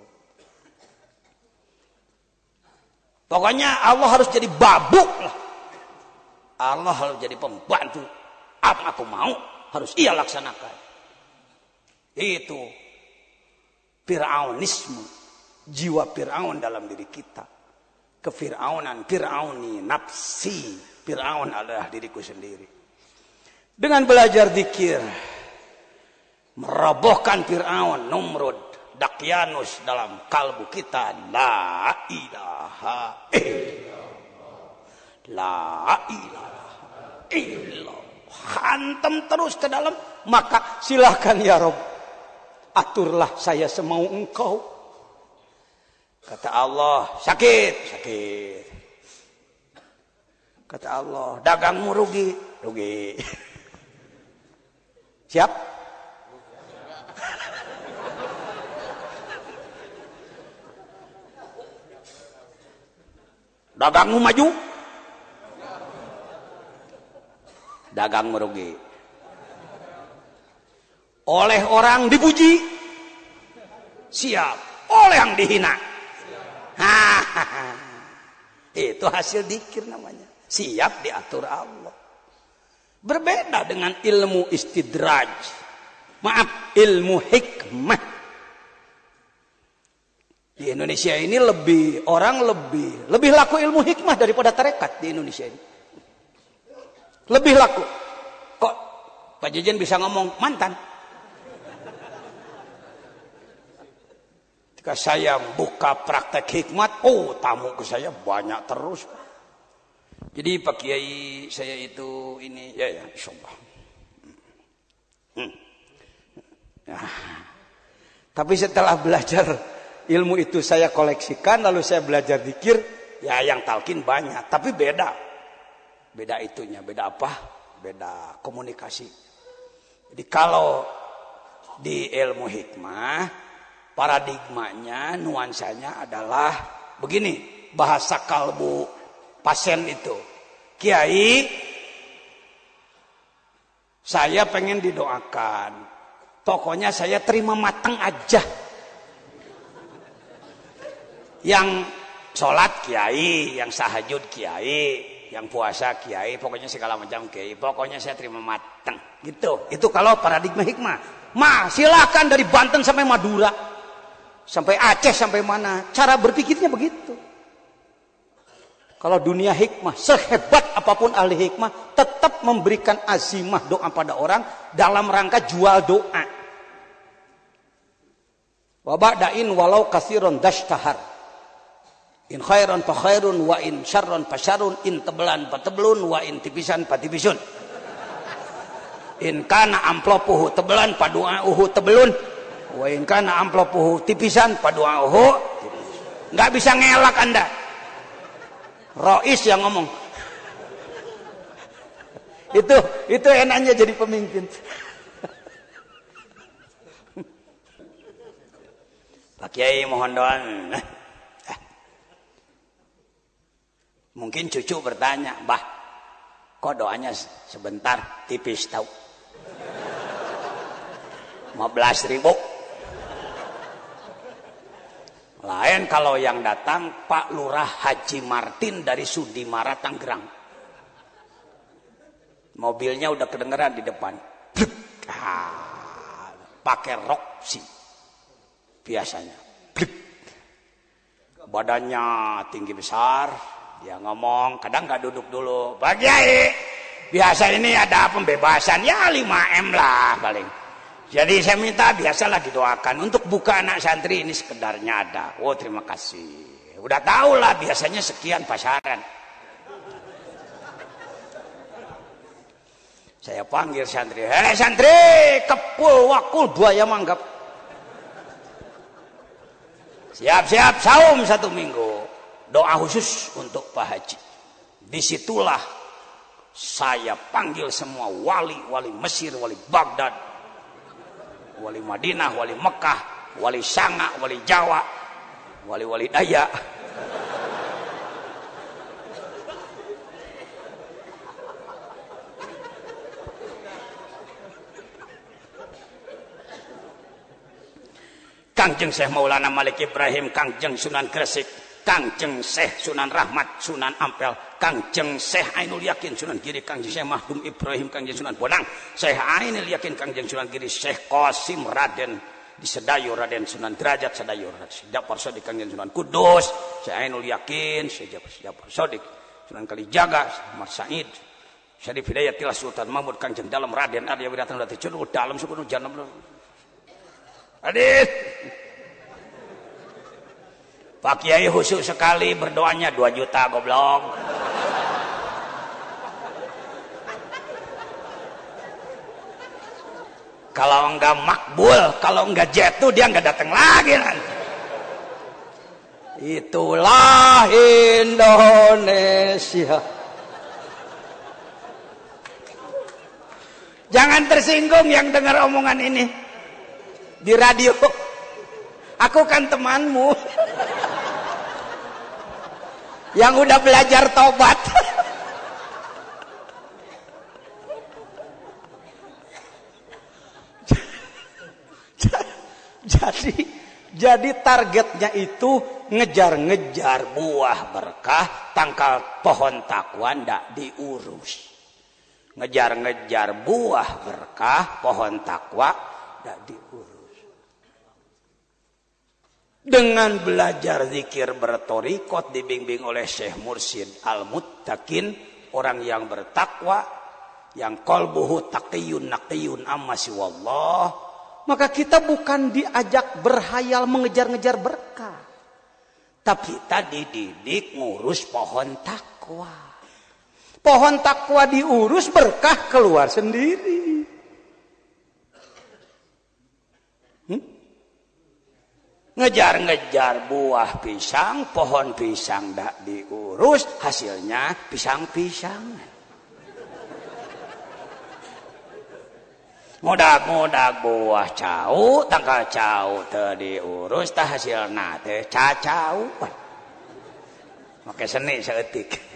Pokoknya Allah harus jadi babuk lah. Allah harus jadi pembantu. Apa aku mau harus ia laksanakan. Itu Fir'aunisme, jiwa Fir'aun dalam diri kita. Kefir'aunan, Fir'auni, nafsi. Fir'aun adalah diriku sendiri. Dengan belajar zikir, merobohkan Fir'aun, Numrud, Dakyanus dalam kalbu kita. La ilaha illallah. La ilaha illallah. Hantam terus ke dalam. Maka silahkan ya Rob. aturlah saya semau engkau. Kata Allah, sakit. Kata Allah, dagangmu rugi. Siap? Dagangmu maju. Dagangmu rugi. Oleh orang dipuji. Siap. Oleh yang dihina. Itu hasil dzikir namanya. Siap diatur Allah. Berbeda dengan ilmu istidraj. Maaf, ilmu hikmah. Di Indonesia ini orang lebih laku ilmu hikmah daripada tarekat di Indonesia ini. Lebih laku. Kok Pak Jejen bisa ngomong mantan? Ketika saya buka praktek hikmat, tamu ke saya banyak terus. Jadi Pak Kiai saya itu ini, ya insyaallah. Tapi setelah belajar ilmu itu saya koleksikan, lalu saya belajar zikir, ya yang talqin banyak, tapi beda itunya, beda apa? Beda komunikasi. Jadi kalau di ilmu hikmah, paradigmanya, nuansanya adalah begini, bahasa kalbu pasien itu, Kiai, saya pengen didoakan, pokoknya saya terima mateng aja. Yang sholat Kiai, yang tahajud Kiai, yang puasa Kiai, pokoknya segala macam Kiai, pokoknya saya terima mateng gitu. Itu kalau paradigma hikmah. Silakan dari Banten sampai Madura, sampai Aceh, sampai mana, cara berpikirnya begitu. Kalau dunia hikmah, sehebat apapun ahli hikmah, tetap memberikan azimah doa pada orang dalam rangka jual doa. Wa ba'dain walau katsiron dashtahar. In khairan fa khairun wa in syarran fa syarrun, in tebelan fa teblun wa in tipisan fa tipisun. In kana amplopuhu tebelan fa duauhu tebelun wa in kana amplopuhu tipisan fa duauhu. Enggak bisa ngelak Anda. Rois yang ngomong. Itu enaknya jadi pemimpin. Pak Kiai mohon doa. Mungkin cucu bertanya, Mbah, kok doanya sebentar, tipis tahu? 15.000. Lain kalau yang datang Pak Lurah Haji Martin dari Sudimara Tangerang. Mobilnya udah kedengeran di depan. Pakai rok sih. Biasanya. Badannya tinggi besar. Dia ngomong, kadang gak duduk dulu. Pak Kiai, biasa ini ada pembebasan, ya 5M lah paling. Jadi saya minta biasalah didoakan. Untuk buka anak santri ini sekedarnya ada. Oh terima kasih. Udah tahu lah biasanya sekian pasaran. Saya panggil santri. Hei santri, kepul wakul buaya manggap. Siap-siap saum 1 minggu. Doa khusus untuk Pak Haji. Disitulah saya panggil semua wali Mesir, wali Baghdad, wali Madinah, wali Mekah, wali Sanga, wali Jawa, wali Dayak. Kangjeng Syekh Maulana Malik Ibrahim, Kangjeng Sunan Gresik, Kangjeng Syekh Sunan Rahmat, Sunan Ampel, Kangjeng Syekh Ainul Yakin, Sunan Giri, Kangjeng Syekh Mahdum Ibrahim, Kangjeng Sunan Bonang, Syekh Ainul Yakin, Kangjeng Sunan Giri, Syekh Qasim Raden di Sedayu, Raden Sunan Derajat Sedayu, Jafar Sodik, Kangjeng Sunan Kudus, Syekh Ainul Yakin, Syekh Jafar Sodik, Sunan Kalijaga, Mas Said, Syarif Hidayatillah, Sultan Mahmud, Kangjeng Dalam Raden Arya Wiratan Dati Curug, dalam suku Janam. Hadis. Pak Kiai khusyuk sekali berdoanya 2 juta goblok. Kalau enggak makbul, kalau enggak jatuh dia enggak datang lagi nanti. Itulah Indonesia. Jangan tersinggung yang dengar omongan ini di radio. Aku kan temanmu yang udah belajar tobat. Jadi targetnya itu ngejar-ngejar buah berkah, tangkal pohon takwa ndak diurus. Ngejar-ngejar buah berkah, pohon takwa ndak diurus. Dengan belajar zikir bertorikot dibimbing oleh Syekh Mursyid Al-Muttaqin, orang yang bertakwa, yang qalbuhu taqiyun naqiyun amma siwallah, maka kita bukan diajak berhayal mengejar-ngejar berkah, tapi kita dididik ngurus pohon takwa. Pohon takwa diurus, berkah keluar sendiri. Ngejar-ngejar buah pisang, pohon pisang ndak diurus, hasilnya pisang-pisangan. Mudah-mudah buah cau, tangkal cau teu diurus, tah hasilna teh cacau. Make seni saeutik.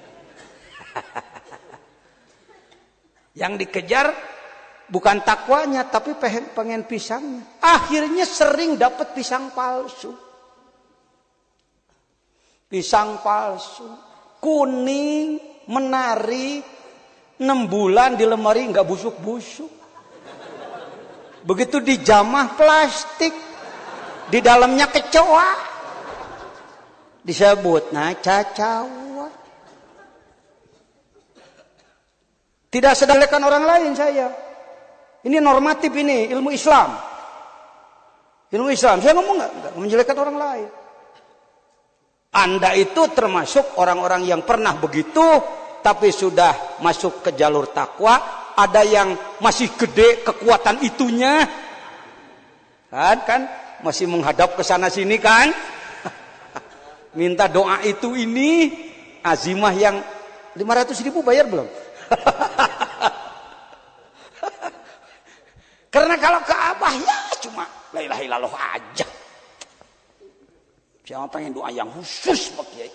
Yang dikejar bukan takwanya, tapi pengen pisangnya. Akhirnya sering dapat pisang palsu. Pisang palsu, kuning, menari, 6 bulan di lemari nggak busuk-busuk. Begitu dijamah plastik, di dalamnya kecoa. Disebut cacau. Tidak sedalekan orang lain saya. Ini normatif, ini ilmu Islam. Ilmu Islam. Saya ngomong enggak menjelekkan orang lain. Anda itu termasuk orang-orang yang pernah begitu, tapi sudah masuk ke jalur takwa. Ada yang masih gede kekuatan itunya. Kan masih menghadap ke sana sini kan. Minta doa itu ini. Azimah yang 500.000 bayar belum? Karena kalau ke Abah ya cuma la ilaha illallah aja. Siapa pengen doa yang khusus Pak Kiai?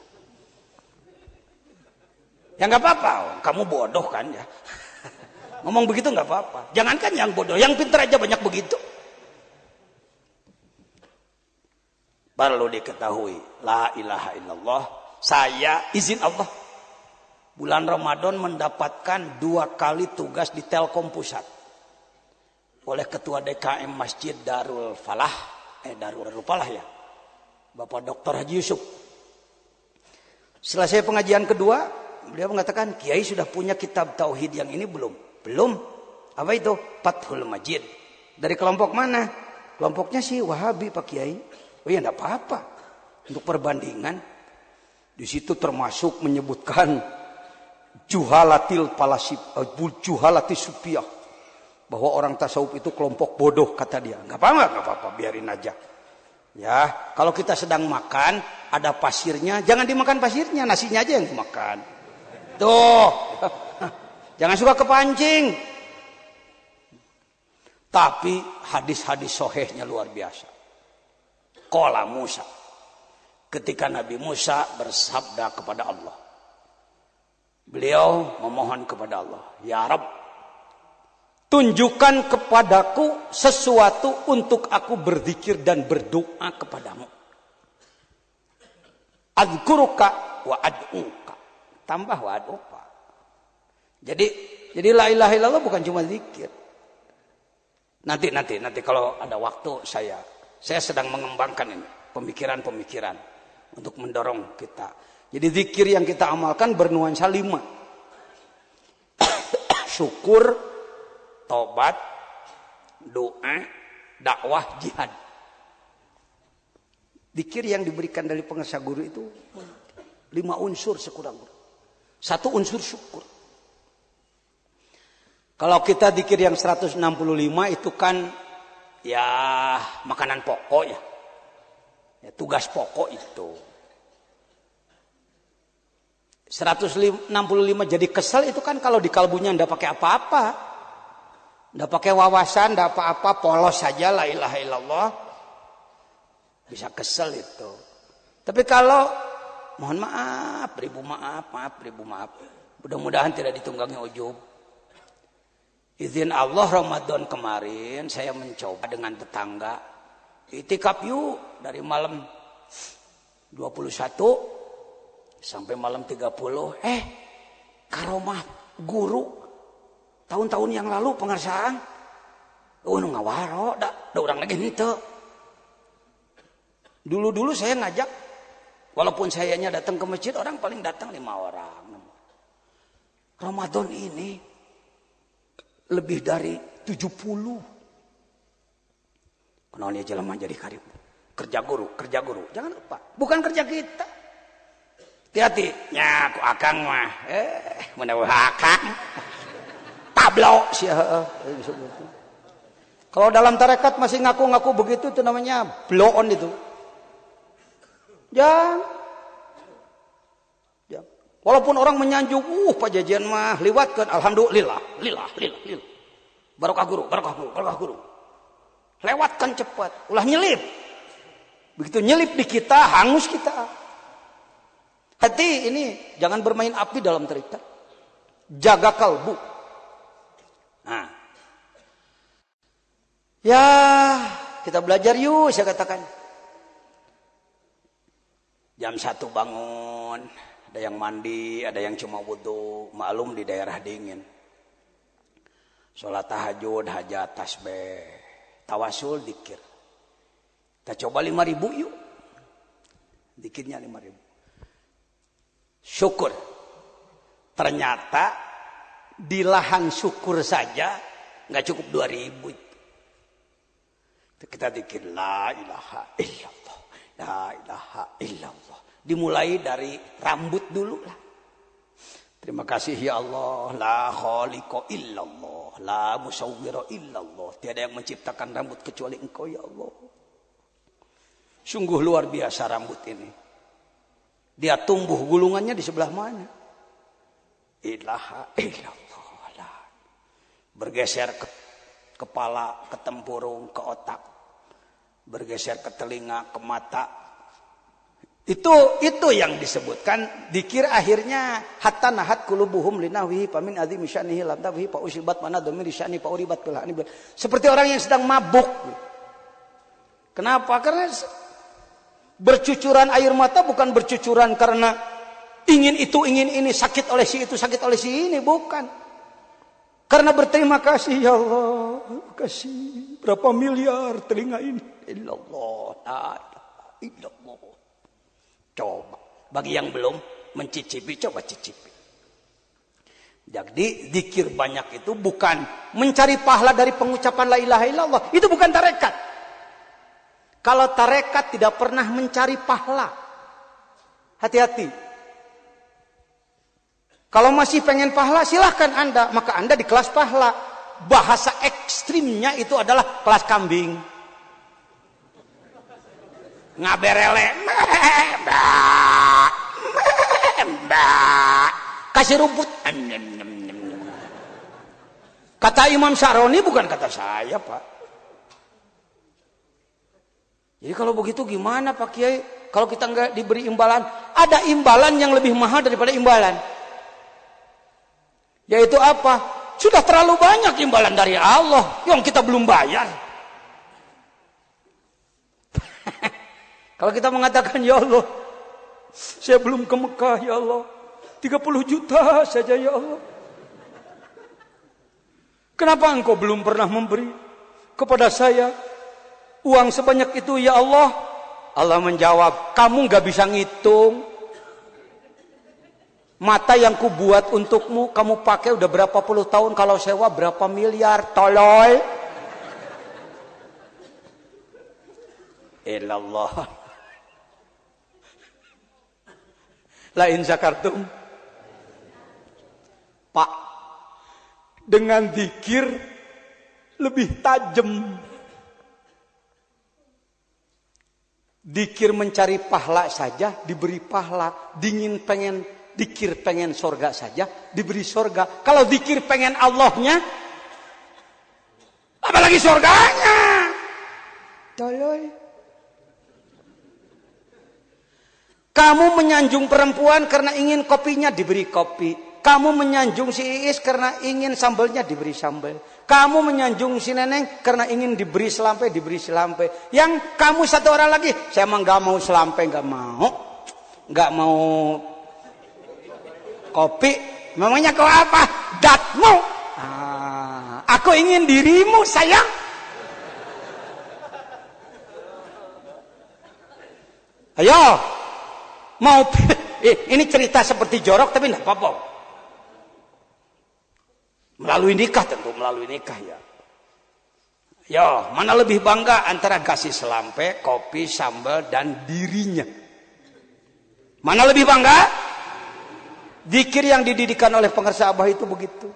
Ya nggak apa-apa, kamu bodoh kan ya. Ngomong begitu nggak apa-apa. Jangankan yang bodoh, yang pintar aja banyak begitu. Perlu diketahui, la ilaha illallah, saya izin Allah. Bulan Ramadan mendapatkan 2 kali tugas di Telkom Pusat oleh Ketua DKM Masjid Darul Falah, Darul Falah ya, Bapak Dr. Haji Yusuf. Selesai pengajian kedua, beliau mengatakan, Kiai sudah punya kitab tauhid yang ini belum? Belum. Apa itu? Fathul Majid. Dari kelompok mana? Kelompoknya sih Wahabi Pak Kiai. Oh ya enggak apa-apa. Untuk perbandingan, di situ termasuk menyebutkan juhalatil palasib, juhalatis supiah, bahwa orang tasawuf itu kelompok bodoh kata dia. Nggak apa-apa, biarin aja. Ya, kalau kita sedang makan ada pasirnya, jangan dimakan pasirnya, nasinya aja yang dimakan. Tuh, jangan suka kepancing. Tapi hadis-hadis sohehnya luar biasa. Qala Musa, ketika Nabi Musa bersabda kepada Allah. Beliau memohon kepada Allah, ya Rabb, tunjukkan kepadaku sesuatu untuk aku berzikir dan berdoa kepadamu. Adzkuruka wa ad'uka. Tambah wa ad'uka. Jadi la ilaha illallah bukan cuma zikir. Nanti kalau ada waktu saya sedang mengembangkan ini pemikiran-pemikiran untuk mendorong kita. Jadi zikir yang kita amalkan bernuansa 5. Syukur, tobat, doa, dakwah, jihad. Zikir yang diberikan dari pengasah guru itu 5 unsur sekurang-kurangnya. 1 unsur syukur. Kalau kita zikir yang 165 itu kan ya makanan pokok ya. Ya tugas pokok itu. 165 jadi kesel itu kan kalau di kalbunya ndak pakai apa-apa. Ndak pakai wawasan, ndak apa-apa, polos saja la ilaha illallah. Bisa kesel itu. Tapi kalau mohon maaf, ribu maaf, ribu maaf. Mudah-mudahan tidak ditunggangi ujub. Izin Allah Ramadan kemarin saya mencoba dengan tetangga. Itikaf yuk dari malam 21 sampai malam 30. Karomah guru tahun-tahun yang lalu pengarsaan. Nu ngawaro da urang lagi henteu. Dulu-dulu saya ngajak, walaupun sayanya datang ke masjid, orang paling datang 5 orang. Ramadan ini lebih dari 70. Kenalnya jelema jadi karib. Kerja guru. Jangan lupa, bukan kerja kita. Hati-hati, nya aku akang mah. Menawa akang. Tablo sih. Kalau dalam tarekat masih ngaku-ngaku begitu itu namanya blow on itu. Jangan. Walaupun orang menyanjung, Pak Jajian mah liwatkan, alhamdulillah, lillah. Barokah guru. Lewatkan cepat, ulah nyelip. Begitu nyelip di kita, hangus kita. Hati ini jangan bermain api dalam tarekat. Jaga kalbu. Nah. Ya, kita belajar yuk, saya katakan. Jam 1 bangun, ada yang mandi, ada yang cuma wudhu, maklum di daerah dingin. Sholat tahajud, hajat, tasbih, tawasul, dikir. Kita coba 5.000 yuk. Dikirnya 5.000. Syukur. Ternyata di lahan syukur saja nggak cukup 2.000 itu. Kita dikir la ilaha illallah. La ilaha illallah. Dimulai dari rambut dulu lah. Terima kasih ya Allah. La khaliqa illallah. La musawwira illallah. Tiada yang menciptakan rambut kecuali Engkau ya Allah. Sungguh luar biasa rambut ini. Dia tumbuh gulungannya di sebelah mana? Ilaha illallah. Bergeser ke kepala, ke tempurung, ke otak. Bergeser ke telinga, ke mata. Itu yang disebutkan dikir akhirnya hatta nahat qulubuhum linahwihi pamin azim syanihi lam tawhi fa usibat mana dhamir syani fa uribat bil hani. Seperti orang yang sedang mabuk. Kenapa? Karena bercucuran air mata bukan bercucuran karena ingin itu, ingin ini, sakit oleh si itu, sakit oleh si ini, bukan. Karena berterima kasih ya Allah, kasih berapa miliar telinga ini. Illallah, la ilaha illallah. Coba, bagi yang belum mencicipi, coba cicipi. Jadi zikir banyak itu bukan mencari pahala dari pengucapan la ilaha illallah. Itu bukan tarekat. Kalau tarekat tidak pernah mencari pahala. Hati-hati. Kalau masih pengen pahala silahkan Anda. Maka Anda di kelas pahala. Bahasa ekstrimnya itu adalah kelas kambing. Ngaberele. Kasih rumput. Kata Imam Syaroni bukan kata saya Pak. Jadi kalau begitu gimana Pak Kiai? Kalau kita nggak diberi imbalan, ada imbalan yang lebih mahal daripada imbalan. Yaitu apa? Sudah terlalu banyak imbalan dari Allah yang kita belum bayar. Kalau kita mengatakan ya Allah, saya belum ke Mekah ya Allah, 30 juta saja ya Allah. Kenapa engkau belum pernah memberi kepada saya uang sebanyak itu ya Allah? Allah menjawab, kamu gak bisa ngitung. Mata yang kubuat untukmu, kamu pakai udah berapa puluh tahun, kalau sewa berapa miliar, tolol. Ilallah. La in zakartum. Pak, dengan zikir lebih tajam. Zikir mencari pahala saja diberi pahala. Dingin pengen zikir pengen sorga saja diberi sorga. Kalau zikir pengen Allahnya, apalagi sorganya. Tolong. Kamu menyanjung perempuan karena ingin kopinya diberi kopi. Kamu menyanjung si Iis karena ingin sambalnya diberi sambal. Kamu menyanjung si Neneng karena ingin diberi selampe, diberi selampe. Yang kamu satu orang lagi, saya emang gak mau selampe, gak mau. Gak mau kopi. Memangnya kau apa? Datmu. Aku ingin dirimu, sayang. Ayo. Mau ini cerita seperti jorok tapi enggak apa-apa. Melalui nikah tentu, melalui nikah ya. Ya, mana lebih bangga antara kasih selampe, kopi, sambal dan dirinya? Mana lebih bangga? Zikir yang dididikan oleh pengarsa Abah itu begitu.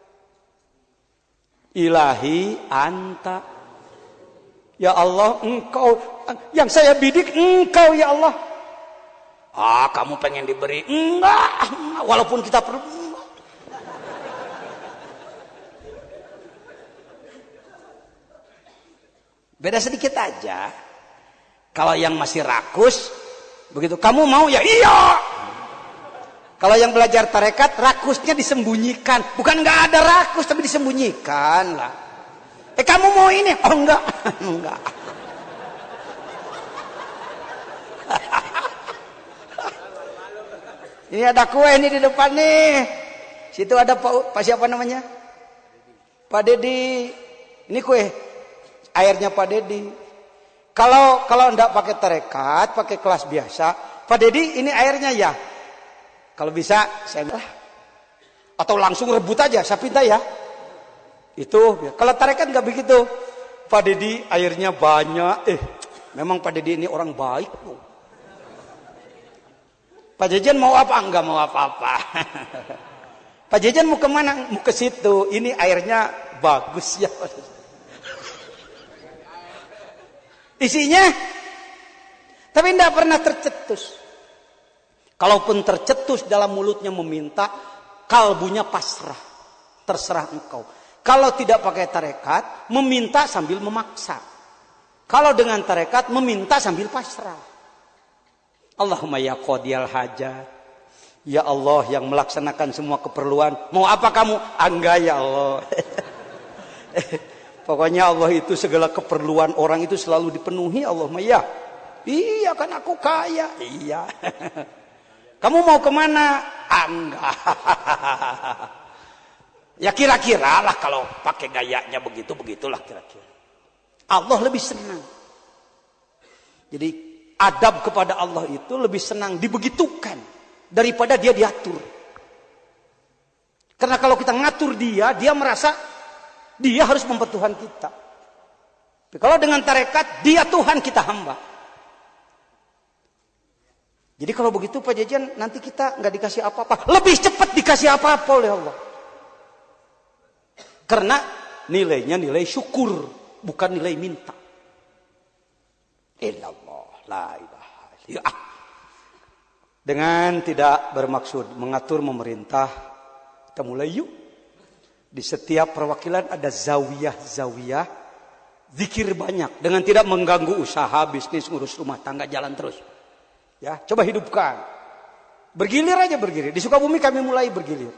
Ilahi anta. Ya Allah, engkau yang saya bidik, engkau ya Allah. Kamu pengen diberi? Enggak. Walaupun kita perlu. Beda sedikit aja. Kalau yang masih rakus, begitu kamu mau ya iya. Kalau yang belajar tarekat, rakusnya disembunyikan. Bukan nggak ada rakus, tapi disembunyikan lah. Kamu mau ini? Oh enggak, enggak. Ini ada kue ini di depan nih. Situ ada Pak siapa namanya? Pak Dedi. Ini kue. Airnya Pak Dedi. Kalau enggak pakai tarekat, pakai kelas biasa, Pak Dedi ini airnya ya. Kalau bisa saya atau langsung rebut aja, saya pinta ya. Itu kalau tarekat enggak begitu. Pak Dedi airnya banyak. Memang Pak Dedi ini orang baik loh. Pak Jejen mau apa? Enggak mau apa-apa. Pak Jejen mau kemana? Mau ke situ. Ini airnya bagus ya. Isinya, tapi tidak pernah tercetus. Kalaupun tercetus dalam mulutnya meminta, kalbunya pasrah. Terserah engkau. Kalau tidak pakai tarekat, meminta sambil memaksa. Kalau dengan tarekat, meminta sambil pasrah. Allahumma ya qadiyal hajat. Ya Allah yang melaksanakan semua keperluan. Mau apa kamu? Enggak ya Allah. Pokoknya Allah itu segala keperluan orang itu selalu dipenuhi. Allahumma ya. Iya kan aku kaya. Iya. Kamu mau kemana? Enggak. Ya kira-kira lah kalau pakai gayanya begitulah kira-kira. Allah lebih senang. Jadi adab kepada Allah itu lebih senang dibegitukan daripada dia diatur. Karena kalau kita ngatur dia merasa dia harus mempertuhan kita. Tapi kalau dengan tarekat, dia Tuhan, kita hamba. Jadi kalau begitu Pak Jajan, nanti kita nggak dikasih apa-apa. Lebih cepat dikasih apa-apa oleh Allah. Karena nilainya nilai syukur, bukan nilai minta. Illallah. La ilaha illallah. Dengan tidak bermaksud mengatur memerintah, kita mulai yuk. Di setiap perwakilan ada zawiyah, zikir banyak dengan tidak mengganggu usaha, bisnis, ngurus rumah tangga, jalan terus. Ya, coba hidupkan. Bergilir aja bergilir. Di Sukabumi kami mulai bergilir.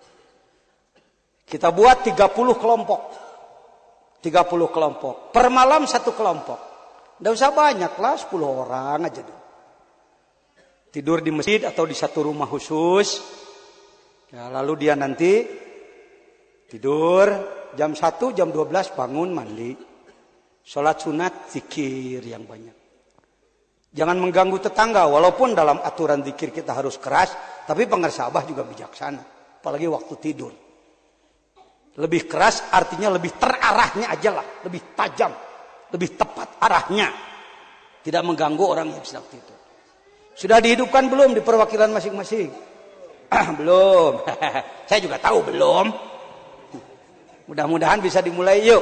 Kita buat 30 kelompok. 30 kelompok. Per malam 1 kelompok. Tidak usah banyak lah, 10 orang aja. Tidur di masjid atau di satu rumah khusus. Ya, lalu dia nanti tidur jam 1, jam 12 bangun mandi. Sholat sunat, zikir yang banyak. Jangan mengganggu tetangga, walaupun dalam aturan zikir kita harus keras. Tapi pengarsa Abah juga bijaksana. Apalagi waktu tidur. Lebih keras artinya lebih terarahnya aja lah. Lebih tajam. Lebih tepat arahnya. Tidak mengganggu orang yang sedang tidur. Sudah dihidupkan belum di perwakilan masing-masing? Belum. Saya juga tahu belum. Mudah-mudahan bisa dimulai yuk.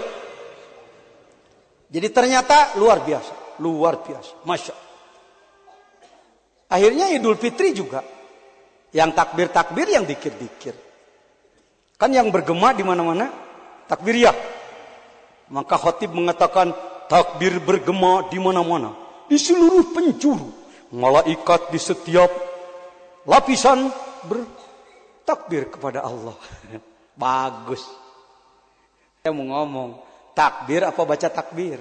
Jadi ternyata luar biasa. Masya Allah. Akhirnya Idul Fitri juga. Yang takbir-takbir, yang dikir-dikir. Kan yang bergema di mana-mana takbir ya. Maka khatib mengatakan takbir bergema di mana-mana, di seluruh penjuru. Malaikat di setiap lapisan bertakbir kepada Allah. Bagus. Saya mau ngomong, takbir apa baca takbir?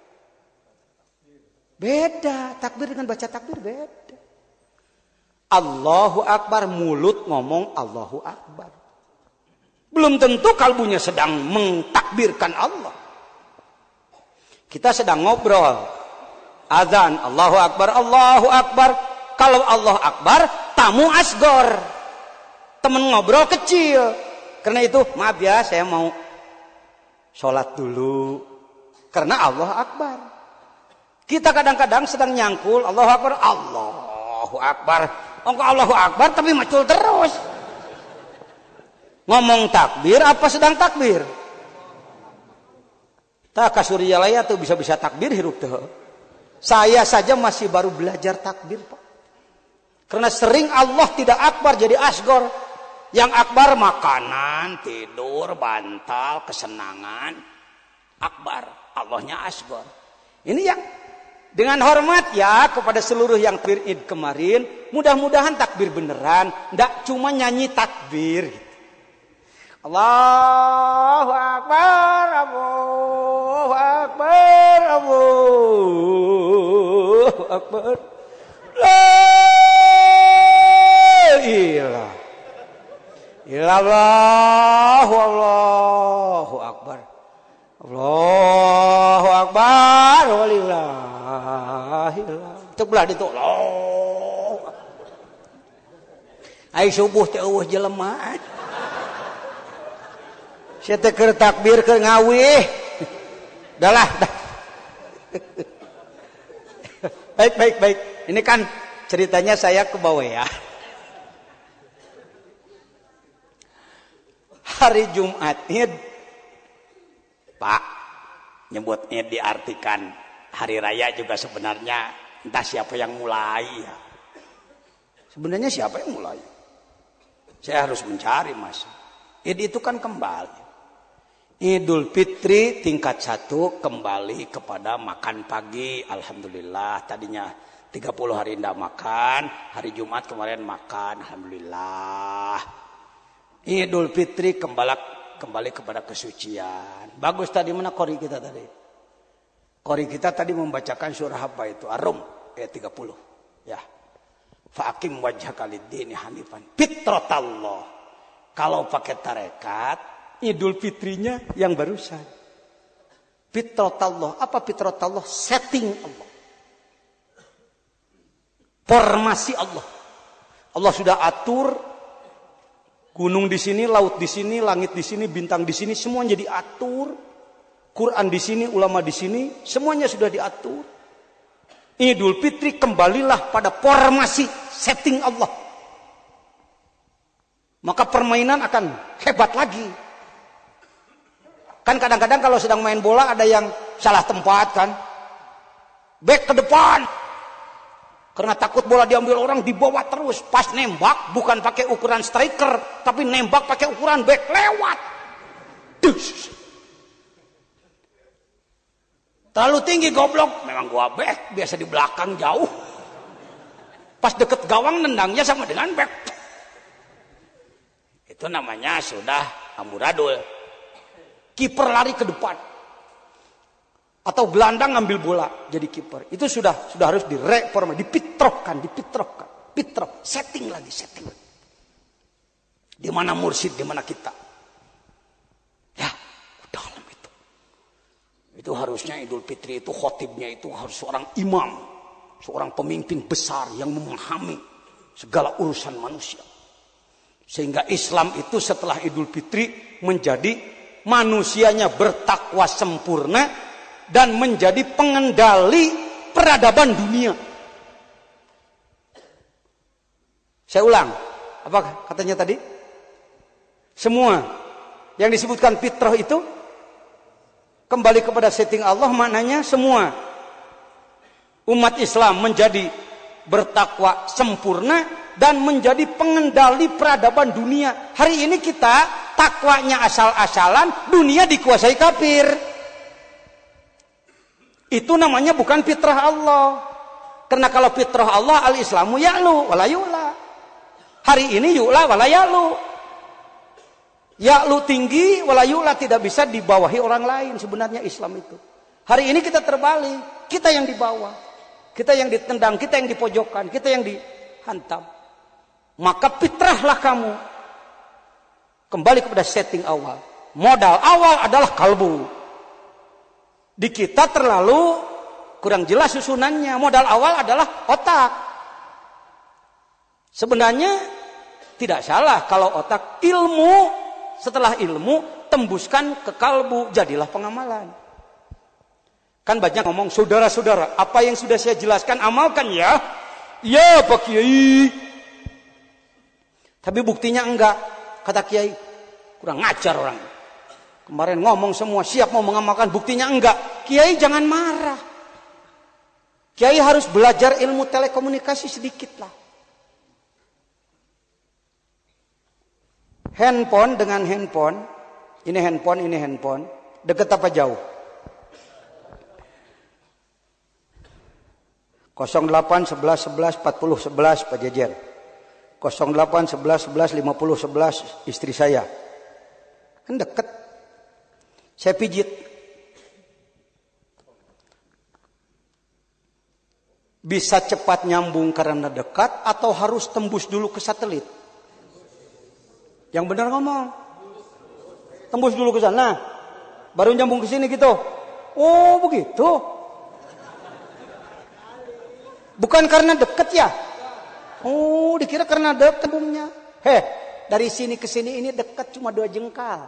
Beda, takbir dengan baca takbir beda. Allahu Akbar, mulut ngomong Allahu Akbar. Belum tentu kalbunya sedang mentakbirkan Allah. Kita sedang ngobrol. Azan, Allahu Akbar, Allahu Akbar. Kalau Allahu Akbar, tamu asgor. Temen ngobrol kecil. Karena itu, maaf ya, saya mau sholat dulu. Karena Allah Akbar. Kita kadang-kadang sedang nyangkul, Allahu Akbar, Allahu Akbar. Allahu Akbar, tapi macul terus. Ngomong takbir, apa sedang takbir? Tak kasuriyalaya tuh bisa-bisa takbir hirup tuh. Saya saja masih baru belajar takbir, Pak. Karena sering Allah tidak akbar jadi asgor. Yang akbar makanan, tidur, bantal, kesenangan. Akbar, Allahnya asgor. Ini yang dengan hormat ya kepada seluruh yang takbir Id kemarin. Mudah-mudahan takbir beneran, ndak cuma nyanyi takbir. Allahu Akbar, Allahu Akbar, Allahu Akbar. La ilaha illallah, Allahu Akbar. Allahu Akbar, walillahillah. Ceklah ditu. Allah. Ai subuh teh eueuh jelema. Saya teh keur takbir keur ngawih. Dahlah. Baik. Ini kan ceritanya saya ke bawah ya. Hari Jumat Id, Pak, nyebut Id diartikan hari raya juga sebenarnya entah siapa yang mulai ya. Sebenarnya siapa yang mulai? Saya harus mencari Mas. Id itu kan kembali. Idul Fitri tingkat 1 kembali kepada makan pagi. Alhamdulillah tadinya 30 hari tidak makan. Hari Jumat kemarin makan. Alhamdulillah. Idul Fitri kembali kepada kesucian. Bagus tadi mana qori kita tadi? Qori kita tadi membacakan surah apa itu? Ar-Rum ayat 30. Ya. Fa'akim wajhaka lid-dini hanifan. Fitratallah. Kalau pakai tarekat Idul Fitrinya yang barusan. Fitratallah. Apa fitratallah? Setting Allah. Formasi Allah. Allah sudah atur gunung di sini, laut di sini, langit di sini, bintang di sini, semuanya diatur. Quran di sini, ulama di sini, semuanya sudah diatur. Idul Fitri kembalilah pada formasi setting Allah. Maka permainan akan hebat lagi. Kan kadang-kadang kalau sedang main bola ada yang salah tempat kan. Back ke depan. Karena takut bola diambil orang dibawa terus. Pas nembak bukan pakai ukuran striker. Tapi nembak pakai ukuran back lewat. Dus. Terlalu tinggi goblok. Memang gua back. Biasa di belakang jauh. Pas deket gawang nendangnya sama dengan back. Itu namanya sudah amburadul. Kiper lari ke depan. Atau gelandang ngambil bola jadi kiper. Itu sudah harus direkormasi, dipitrokkan. Pitrok, setting lagi. Di mana mursyid, di mana kita. Ya, dalam itu. Itu harusnya Idul Fitri itu khotibnya itu harus seorang imam, seorang pemimpin besar yang memahami segala urusan manusia. Sehingga Islam itu setelah Idul Fitri menjadi manusianya bertakwa sempurna dan menjadi pengendali peradaban dunia. Saya ulang, apa katanya tadi? Semua Yang disebutkan fitrah itu kembali kepada setting Allah, maknanya semua umat Islam menjadi bertakwa sempurna dan menjadi pengendali peradaban dunia. Hari ini kita takwanya asal-asalan, dunia dikuasai kafir. Itu namanya bukan fitrah Allah. Karena kalau fitrah Allah, al-Islamu ya'lu wala yu'la. Hari ini yu'la wala ya'lu. Ya'lu tinggi, wala yu'la, tidak bisa dibawahi orang lain. Sebenarnya Islam itu. Hari ini kita terbalik. Kita yang di bawah. Kita yang ditendang, kita yang dipojokkan, kita yang dihantam. Maka fitrahlah kamu. Kembali kepada setting awal. Modal awal adalah kalbu. Di kita terlalu kurang jelas susunannya. Modal awal adalah otak. Sebenarnya tidak salah kalau otak ilmu. Setelah ilmu, tembuskan ke kalbu, jadilah pengamalan. Kan banyak ngomong, saudara-saudara, apa yang sudah saya jelaskan, amalkan ya. Ya Pak Kiai. Tapi buktinya enggak. Kata Kiai, kurang ngajar orang. Kemarin ngomong semua, siap mau mengamalkan, buktinya enggak. Kiai jangan marah. Kiai harus belajar ilmu telekomunikasi sedikit lah. Handphone dengan handphone, ini handphone, dekat apa jauh? 08 11 11 40 11 Pak Jejer. 08 11 11 50 11 istri saya. Kan dekat. Saya pijit. Bisa cepat nyambung karena dekat atau harus tembus dulu ke satelit? Yang benar ngomong. Tembus dulu ke sana. Baru nyambung ke sini gitu. Oh, begitu. Bukan karena dekat ya? Oh, dikira karena dekat nyambungnya. Dari sini ke sini ini dekat cuma 2 jengkal.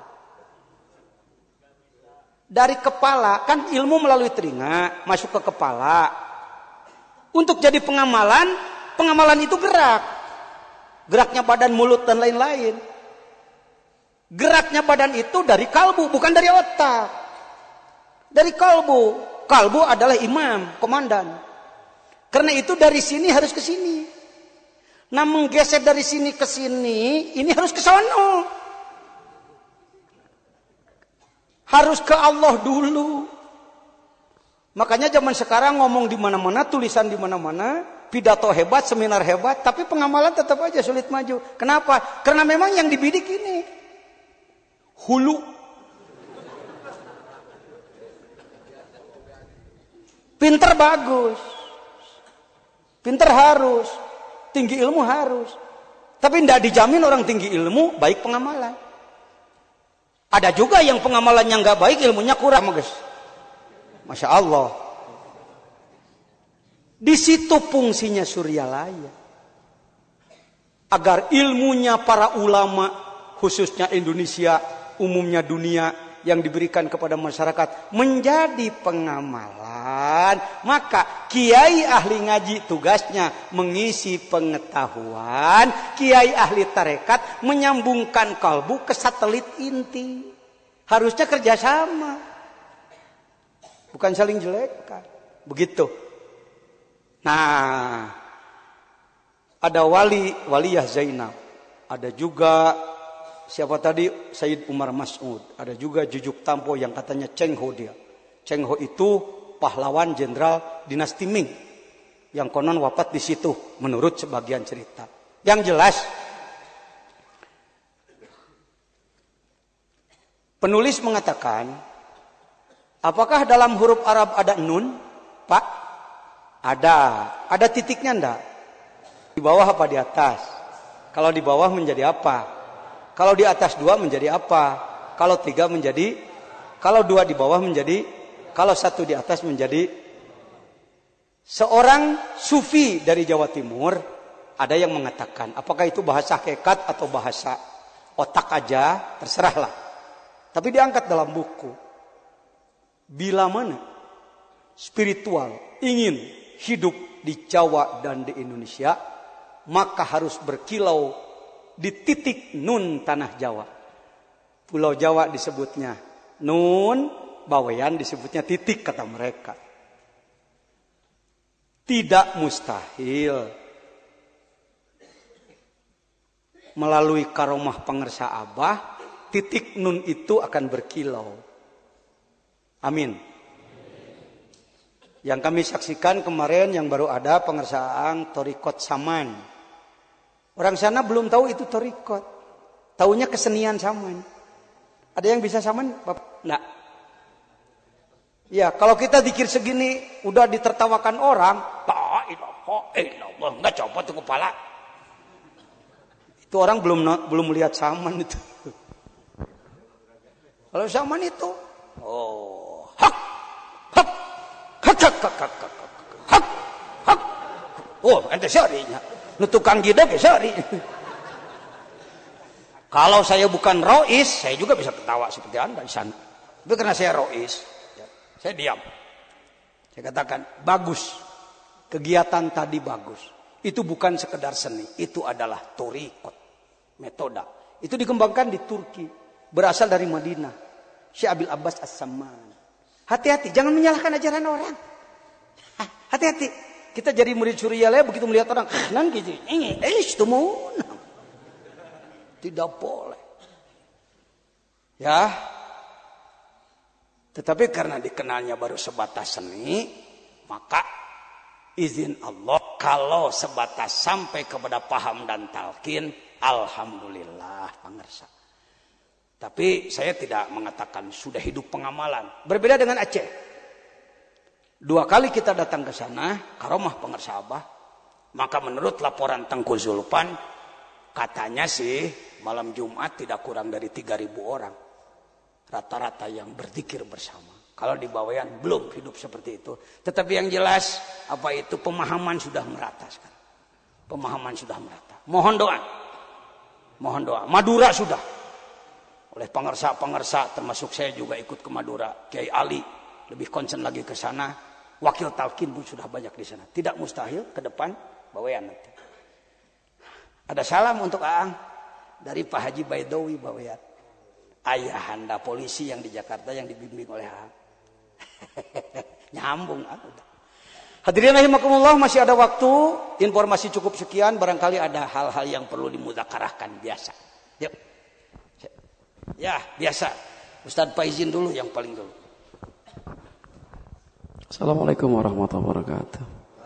Dari kepala, kan ilmu melalui telinga, masuk ke kepala. Untuk jadi pengamalan itu gerak. Geraknya badan, mulut, dan lain-lain. Geraknya badan itu dari kalbu, bukan dari otak. Dari kalbu. Kalbu adalah imam, komandan. Karena itu dari sini harus ke sini. Nah, menggeser dari sini ke sini, ini harus ke sono. Harus ke Allah dulu. Makanya zaman sekarang ngomong di mana-mana, tulisan di mana-mana, pidato hebat, seminar hebat, tapi pengamalan tetap aja sulit maju. Kenapa? Karena memang yang dibidik ini hulu. Pinter bagus. Pinter harus. Tinggi ilmu harus. Tapi tidak dijamin orang tinggi ilmu baik pengamalan. Ada juga yang pengamalannya nggak baik, ilmunya kurang, guys. Masya Allah. Di situ fungsinya Suryalaya. Agar ilmunya para ulama, khususnya Indonesia, umumnya dunia, yang diberikan kepada masyarakat menjadi pengamalan. Maka kiai ahli ngaji tugasnya mengisi pengetahuan, kiai ahli tarekat menyambungkan kalbu ke satelit inti. Harusnya kerjasama, bukan saling jelekkan. Begitu. Nah, ada waliyah Zainab, ada juga siapa tadi? Sayyid Umar Mas'ud. Ada juga Jujuk Tampo yang katanya Cheng Ho dia. Cheng Ho itu pahlawan jenderal dinasti Ming. Yang konon wafat di situ menurut sebagian cerita. Yang jelas penulis mengatakan, apakah dalam huruf Arab ada nun? Pak? Ada. Ada titiknya enggak? Di bawah apa di atas? Kalau di bawah menjadi apa? Kalau di atas 2 menjadi apa? Kalau 3 menjadi, kalau 2 di bawah menjadi, kalau 1 di atas menjadi. Seorang sufi dari Jawa Timur, ada yang mengatakan, apakah itu bahasa hakikat atau bahasa otak aja, terserahlah. Tapi diangkat dalam buku. Bila mana spiritual ingin hidup di Jawa dan di Indonesia, maka harus berkilau di titik nun tanah Jawa. Pulau Jawa disebutnya nun, Bawean disebutnya titik kata mereka. Tidak mustahil melalui karomah pengersa Abah, titik nun itu akan berkilau. Amin. Yang kami saksikan kemarin yang baru ada pengersaan Torikot Saman. Orang sana belum tahu itu Torikot. Taunya kesenian Saman. Ada yang bisa Saman? Enggak. Ya, kalau kita dikir segini udah ditertawakan orang, la ilaha illallah, enggak copot tuh kepala. Itu orang belum melihat Saman itu. Kalau Saman itu, oh, hak, hak, hak, hak, hak, hak, hak, hak. Oh, ente syarinya. Nutukang gida ke syari. Kalau saya bukan rois, saya juga bisa ketawa seperti Anda di sana. Tapi karena saya rois, saya diam. Saya katakan, bagus. Kegiatan tadi bagus. Itu bukan sekedar seni. Itu adalah torikot. Metoda. Itu dikembangkan di Turki. Berasal dari Madinah. Syekh Abil Abbas As-Samman. Hati-hati. Jangan menyalahkan ajaran orang. Hati-hati. Kita jadi murid Suriah begitu melihat orang. Nan gitu. Tidak boleh. Ya. Tetapi karena dikenalnya baru sebatas seni, maka izin Allah kalau sebatas sampai kepada paham dan talqin, alhamdulillah pengersa. Tapi saya tidak mengatakan sudah hidup pengamalan. Berbeda dengan Aceh. 2 kali kita datang ke sana, karomah pengersa Abah, maka menurut laporan Tengku Zulpan, katanya sih malam Jumat tidak kurang dari 3.000 orang. Rata-rata yang berzikir bersama. Kalau di Bawean belum hidup seperti itu. Tetapi yang jelas apa itu pemahaman sudah merata sekarang. Pemahaman sudah merata. Mohon doa. Mohon doa. Madura sudah. Oleh pengersa-pengersa termasuk saya juga ikut ke Madura. Kiai Ali lebih concern lagi ke sana. Wakil talqin pun sudah banyak di sana. Tidak mustahil ke depan Bawean nanti. Ada salam untuk Aang dari Pak Haji Baidowi Bawean. Ayahanda polisi yang di Jakarta yang dibimbing oleh Aang. Nyambung aku. Hadirin rahimakumullah, masih ada waktu. Informasi cukup sekian, barangkali ada hal-hal yang perlu dimudzakarahkan biasa. Yuk. Ya, biasa. Ustadz Faizin dulu yang paling dulu. Assalamualaikum warahmatullahi wabarakatuh.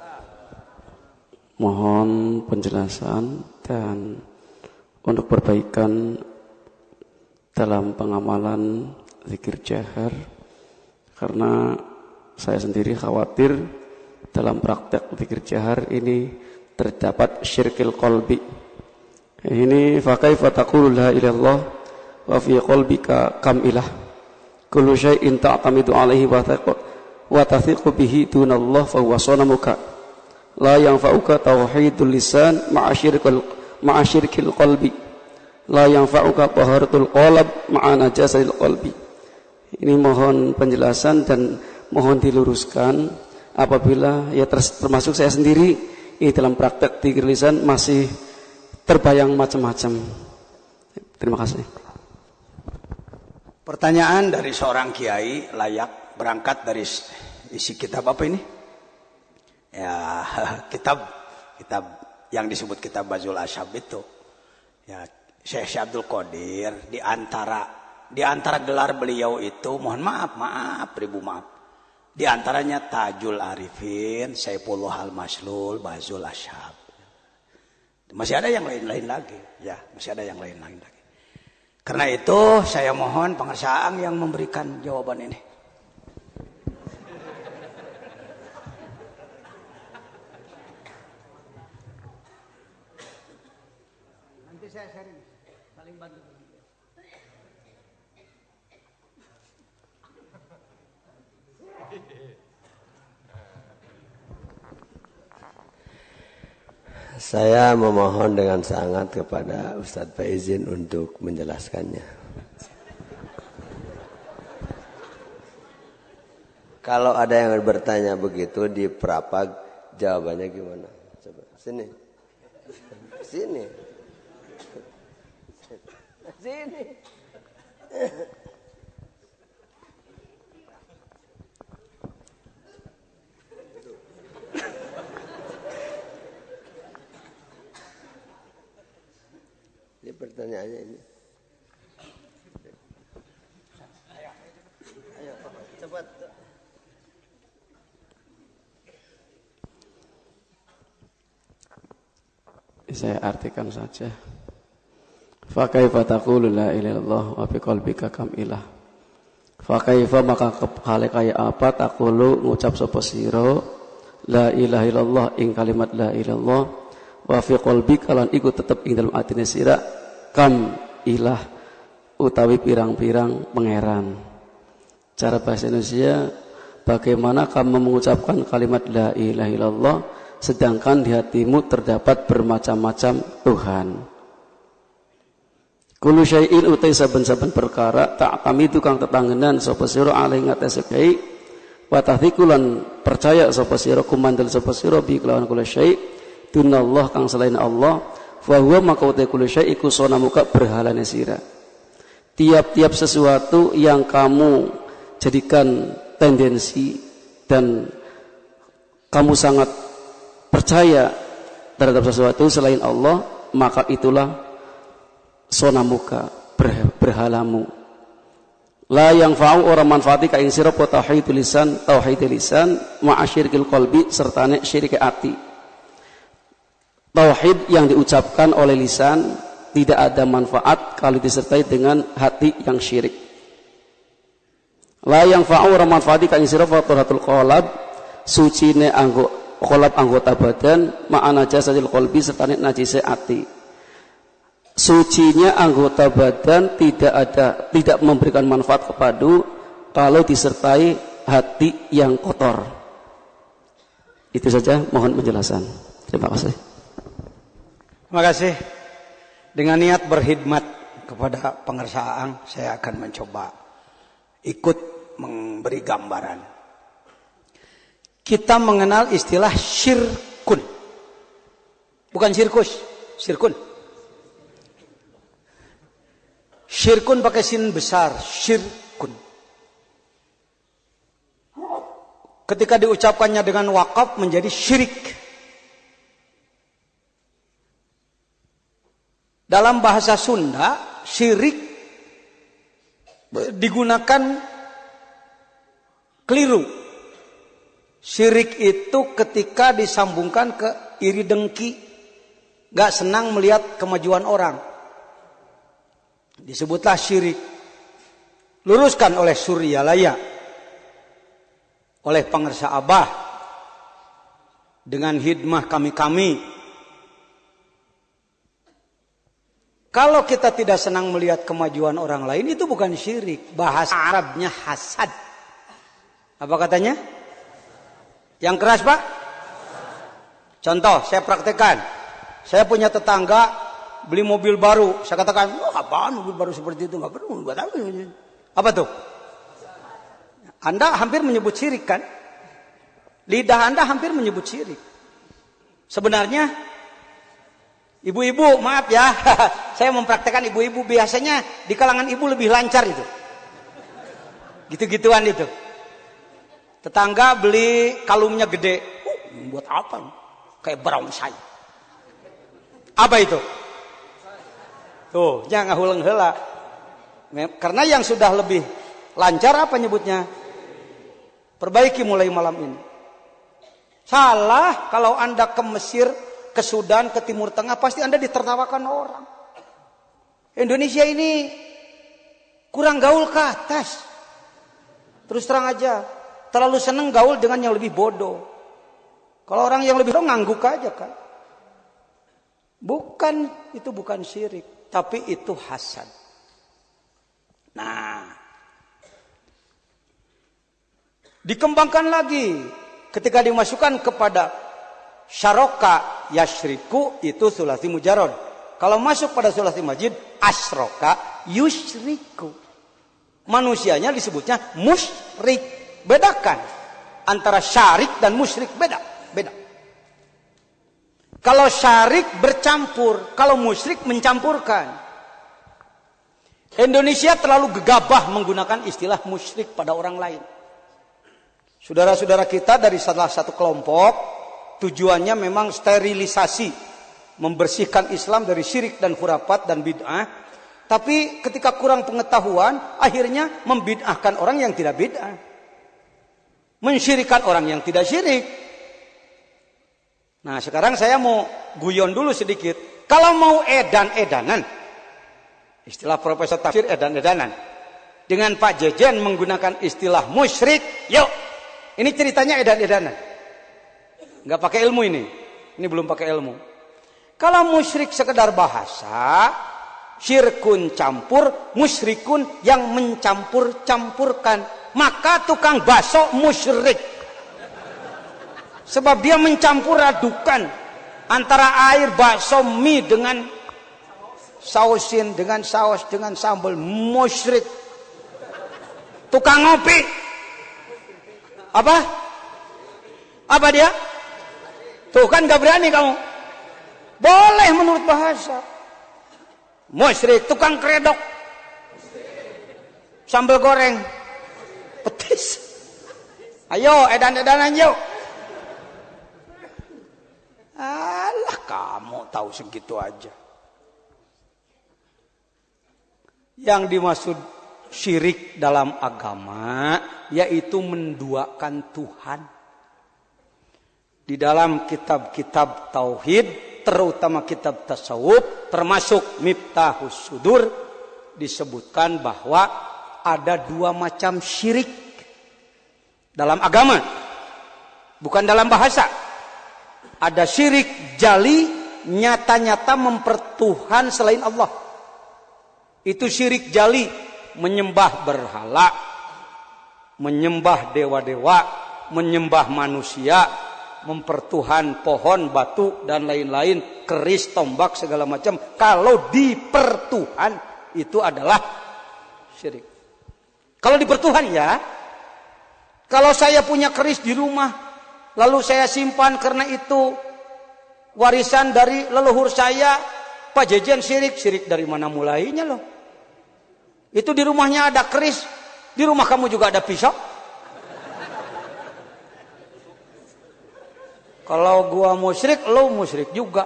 Mohon penjelasan dan untuk perbaikan dalam pengamalan zikir jahar, karena saya sendiri khawatir dalam praktek zikir jahar ini terdapat syirkil qalbi. Ini fa kaifa taqulu la ilaha illallah wa fi qalbika kam ilah kullu syai'in ta'tamidu alaihi wa tathiqu bihi dunallah fa huwa sanamuka la yanfa'uka tauhidul lisan ma'a syirkil qalbi la yanfa'uka taharatul qalb ma'a najasatil qalbi. Ini mohon penjelasan dan mohon diluruskan apabila ya termasuk saya sendiri ini dalam praktek zikir lisan masih terbayang macam-macam. Terima kasih. Pertanyaan dari seorang kiai layak berangkat dari isi kitab apa ini? Ya, kitab yang disebut kitab Bazul Asyab itu. Ya, Syekh Abdul Qadir di antara gelar beliau itu, mohon maaf, ribu maaf. Di antaranya Tajul Arifin, Saifullah Al-Maslul, Bazul Asyab. Masih ada yang lain-lain lagi, ya, masih ada yang lain-lain lagi. Karena itu saya mohon pengersaan yang memberikan jawaban ini. Nanti saya sharing. Saling bantu. Saya memohon dengan sangat kepada Ustadz Faizin untuk menjelaskannya. Kalau ada yang bertanya begitu di Prapag, jawabannya gimana? Coba sini. Sini. Sini. Ini pertanyaannya ini. Ayo, cepat. Saya artikan saja. Fa kaifa taqulu la ilaha illallah wa fi qalbika kam ilah. Fa kaifa maka hale kaya apa taqulu ngucap sapa sira la ilaha illallah ing kalimat la ilaha illallah wa fi qalbika lan iku tetep ing dalem atine sira kam ilah utawi pirang-pirang pangeran. Cara bahasa Indonesia, bagaimana kamu mengucapkan kalimat la ilaha illallah sedangkan di hatimu terdapat bermacam-macam Tuhan. Kullu syai'in utai saben-saben perkara ta'tamidu kang tetanggenan sapa sira alih ngatese kai wa tathikulan percaya sapa sira kumandel sapa sira bi kelawan kullu syai' dunallah kang selain Allah fa huwa maka utai kullu syai' iku sonamuka berhalane sira. Tiap-tiap sesuatu yang kamu jadikan tendensi dan kamu sangat percaya terhadap sesuatu selain Allah, maka itulah sonamuka, berhalamu. La yang fa'u orang manfaati ka ing sira tauhidul lisan ma'asyirkil qalbi sertane syirik ati. Tauhid yang diucapkan oleh lisan tidak ada manfaat kalau disertai dengan hati yang syirik. La yang fa'u orang manfaati ka ing sira taharatul qalb sucine anggota badan ma'ana jasadil qalbi sertane najise ati. Sucinya anggota badan tidak memberikan manfaat kepadu kalau disertai hati yang kotor. Itu saja, mohon penjelasan. Terima kasih. Terima kasih. Dengan niat berkhidmat kepada pengersaan, saya akan mencoba ikut memberi gambaran. Kita mengenal istilah syirkun. Bukan sirkus, syirkun. Syirkun pakai sin besar, syirkun. Ketika diucapkannya dengan wakaf menjadi syirik. Dalam bahasa Sunda, syirik digunakan keliru. Syirik itu ketika disambungkan ke iri dengki, gak senang melihat kemajuan orang. Disebutlah syirik. Luruskan oleh Suryalaya, oleh pengersa Abah, dengan hidmah kami-kami. Kalau kita tidak senang melihat kemajuan orang lain, itu bukan syirik. Bahasa Arabnya hasad. Apa katanya? Yang keras, Pak? Contoh, saya praktekkan. Saya punya tetangga beli mobil baru, saya katakan, apaan mobil baru seperti itu, nggak perlu buat apa? Apa tuh? Anda hampir menyebut syirik kan? Lidah Anda hampir menyebut syirik. Sebenarnya, ibu-ibu, maaf ya, saya mempraktekkan ibu-ibu, biasanya di kalangan ibu lebih lancar itu. Gitu-gituan itu. Tetangga beli kalungnya gede, buat apa? Kayak barongsai. Apa itu? Tuh, jangan hulang hela. Karena yang sudah lebih lancar apa nyebutnya? Perbaiki mulai malam ini. Salah kalau Anda ke Mesir, ke Sudan, ke Timur Tengah, pasti Anda ditertawakan orang. Indonesia ini kurang gaul ke atas. Terus terang aja, terlalu seneng gaul dengan yang lebih bodoh. Kalau orang yang lebih bodoh ngangguk aja kan. Itu bukan syirik. Tapi itu hasad. Nah, dikembangkan lagi ketika dimasukkan kepada syaroka yashriku, itu sulasi mujarrad. Kalau masuk pada sulasi majid, asroka yushriku. Manusianya disebutnya musyrik. Bedakan antara syarik dan musyrik, beda. Kalau syarik bercampur, kalau musyrik mencampurkan. Indonesia terlalu gegabah menggunakan istilah musyrik pada orang lain. Saudara-saudara kita dari salah satu kelompok, tujuannya memang sterilisasi, membersihkan Islam dari syirik dan khurafat dan bid'ah. Tapi ketika kurang pengetahuan, akhirnya membid'ahkan orang yang tidak bid'ah. Mensyirikan orang yang tidak syirik. Nah sekarang saya mau guyon dulu sedikit. Kalau mau edan-edanan, istilah Profesor Tafsir edan-edanan, dengan Pak Jejen menggunakan istilah musyrik, yuk. Ini ceritanya edan-edanan. Nggak pakai ilmu ini. Ini belum pakai ilmu. Kalau musyrik sekedar bahasa, syirkun campur, musyrikun yang mencampur-campurkan. Maka tukang bakso musyrik. Sebab dia mencampur adukan antara air bakso mie dengan sausin, dengan saus, dengan sambal, musyrik. Tukang ngopi. Apa? Apa dia? Tuh kan gak berani kamu. Boleh menurut bahasa. Musyrik, tukang kredok. Sambal goreng. Petis. Ayo, edan-edanan yuk. Alah, kamu tahu segitu aja. Yang dimaksud syirik dalam agama yaitu menduakan Tuhan. Di dalam kitab-kitab tauhid, terutama kitab tasawuf, termasuk Miftahus Sudur, disebutkan bahwa ada dua macam syirik dalam agama, bukan dalam bahasa. Ada syirik jali, nyata-nyata mempertuhan selain Allah. Itu syirik jali, menyembah berhala, menyembah dewa-dewa, menyembah manusia, mempertuhan pohon, batu, dan lain-lain, keris, tombak, segala macam. Kalau dipertuhan, itu adalah syirik. Kalau dipertuhan ya, kalau saya punya keris di rumah, lalu saya simpan karena itu warisan dari leluhur saya, Pak Jejen syirik. Syirik dari mana mulainya loh? Itu di rumahnya ada keris, di rumah kamu juga ada pisau. Kalau gua musyrik, lo musyrik juga.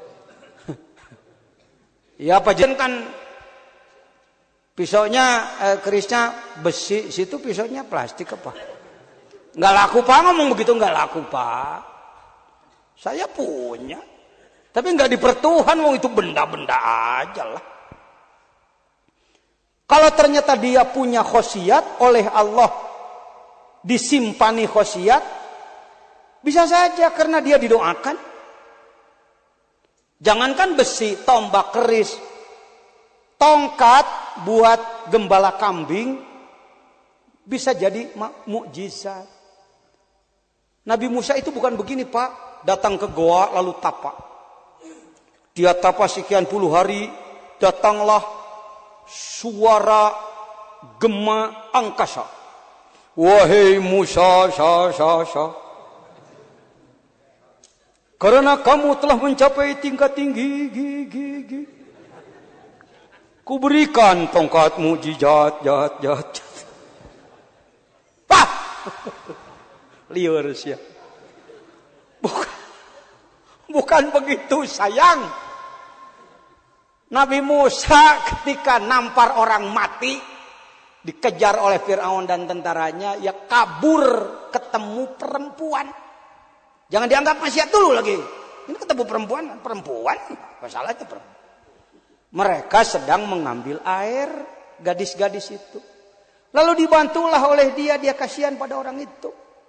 Ya Pak Jejen kan pisaunya, kerisnya besi, situ pisaunya plastik apa? Nggak laku Pak, ngomong begitu nggak laku Pak. Saya punya, tapi nggak dipertuhan, wong itu benda-benda aja lah. Kalau ternyata dia punya khosiat, oleh Allah disimpani khosiat, bisa saja karena dia didoakan. Jangankan besi, tombak, keris, tongkat buat gembala kambing bisa jadi mukjizat. Nabi Musa itu bukan begini Pak, datang ke goa lalu tapa. Dia tapa sekian puluh hari, datanglah suara gema angkasa. Wahai Musa, karena kamu telah mencapai tingkat tinggi, kuberikan tongkat mukjizat, jat. Pak, liur ya. Bukan begitu sayang. Nabi Musa ketika nampar orang mati, dikejar oleh Fir'aun dan tentaranya, ya kabur ketemu perempuan. Jangan dianggap maksiat dulu lagi. Ini ketemu perempuan, masalahnya perempuan. Mereka sedang mengambil air, gadis-gadis itu. Lalu dibantulah oleh dia kasihan pada orang itu.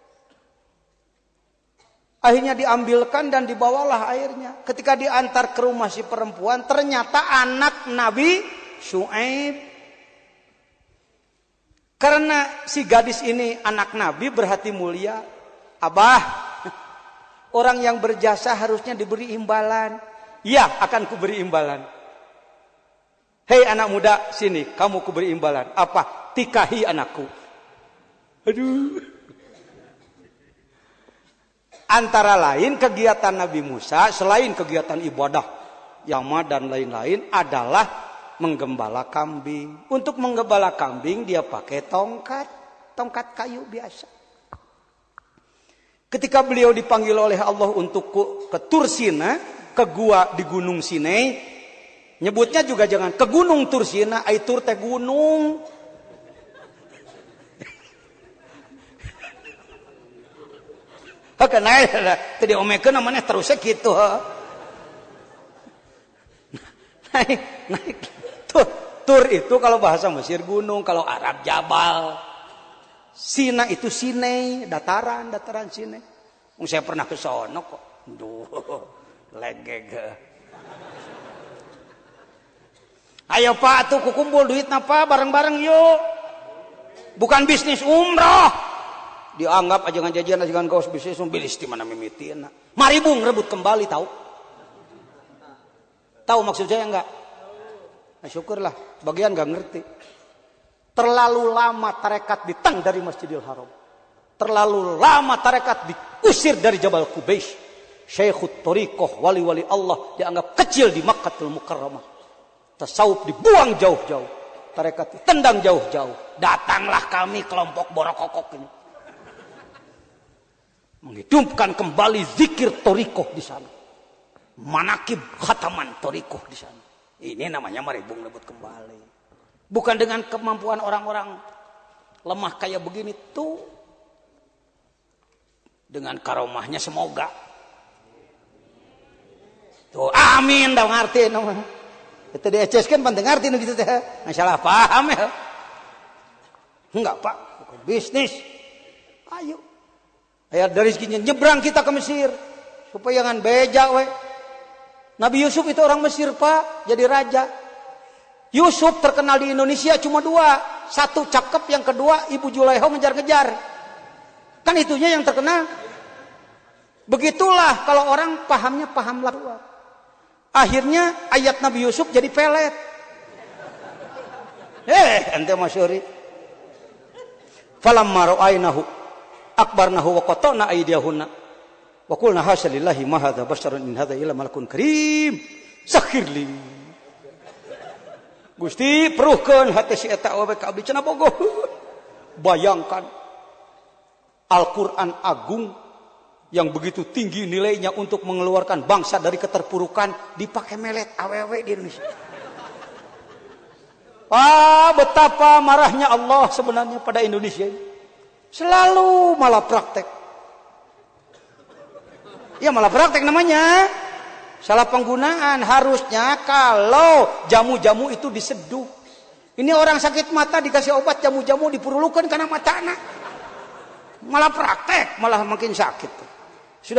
Akhirnya diambilkan dan dibawalah airnya. Ketika diantar ke rumah si perempuan, ternyata anak Nabi Syuaib. Karena si gadis ini anak Nabi berhati mulia. Abah, orang yang berjasa harusnya diberi imbalan. Ya, akan kuberi imbalan. Hei anak muda, sini, kamu kuberi imbalan. Apa? Tikahi anakku. Aduh. Antara lain kegiatan Nabi Musa, selain kegiatan ibadah, yama dan lain-lain, adalah menggembala kambing. Untuk menggembala kambing dia pakai tongkat kayu biasa. Ketika beliau dipanggil oleh Allah untuk ke Tursina, ke gua di Gunung Sinai, nyebutnya juga jangan ke Gunung Tursina, aitur teh gunung. Karena tadi omekeun namanya terusnya gitu. Naik. Tur itu kalau bahasa Mesir gunung, kalau Arab jabal. Sina itu Sinai, dataran Sinai. Saya pernah ke sono kok. Duh, legeg. Ayo Pak, tuh kukumpul duit napa bareng-bareng yuk. Bukan bisnis umroh. Dianggap ajangan jajan ajangan kaos bisnis bilis di mana mimitina. Mari bung rebut kembali tahu. Tahu maksud saya enggak? Nah, syukurlah, sebagian enggak ngerti. Terlalu lama tarekat ditang dari Masjidil Haram. Terlalu lama tarekat diusir dari Jabal Qubais. Syekhut Thariqah, wali-wali Allah dianggap kecil di Makkatul Mukarramah. Tasawuf dibuang jauh-jauh. Tarekat ditendang jauh-jauh. Datanglah kami kelompok borokokok ini. Menghidupkan kembali zikir Thariqah di sana. Manakib khataman Thariqah di sana. Ini namanya maribung rebut kembali. Bukan dengan kemampuan orang-orang lemah kayak begini tuh. Dengan karomahnya semoga. Tuh amin dah ngerti namanya. Itu dieceskan penting ngerti gitu teh. Masalah paham ya. Enggak Pak, bukan bisnis. Ayo. Ayo dari seginya nyebrang kita ke Mesir. Supaya jangan beja we. Nabi Yusuf itu orang Mesir Pak, jadi raja. Yusuf terkenal di Indonesia cuma 2. Satu cakep, yang kedua Ibu Julaiha menjar-ngejar. Kan itunya yang terkenal. Begitulah kalau orang pahamnya paham luar. Akhirnya ayat Nabi Yusuf jadi pelet. Ente masyuri. Falamma ra'ainahu akbarnahu wa qata'na aydiyahunna wa qulna hasya lillahi ma hadza basyarun in hadza illa malakun karim sakhirli. Gusti peruhkeun hate si eta we ka abdi cenah bogoh. Bayangkan Al-Qur'an agung yang begitu tinggi nilainya untuk mengeluarkan bangsa dari keterpurukan dipakai melet awewe di Indonesia. Betapa marahnya Allah sebenarnya pada Indonesia ini. Selalu malah praktek. Ya malah praktek namanya. Salah penggunaan. Harusnya kalau jamu-jamu itu diseduh. Ini orang sakit mata dikasih obat jamu-jamu dipurulukan karena mata anak. Malah praktek, malah makin sakit. Sudah.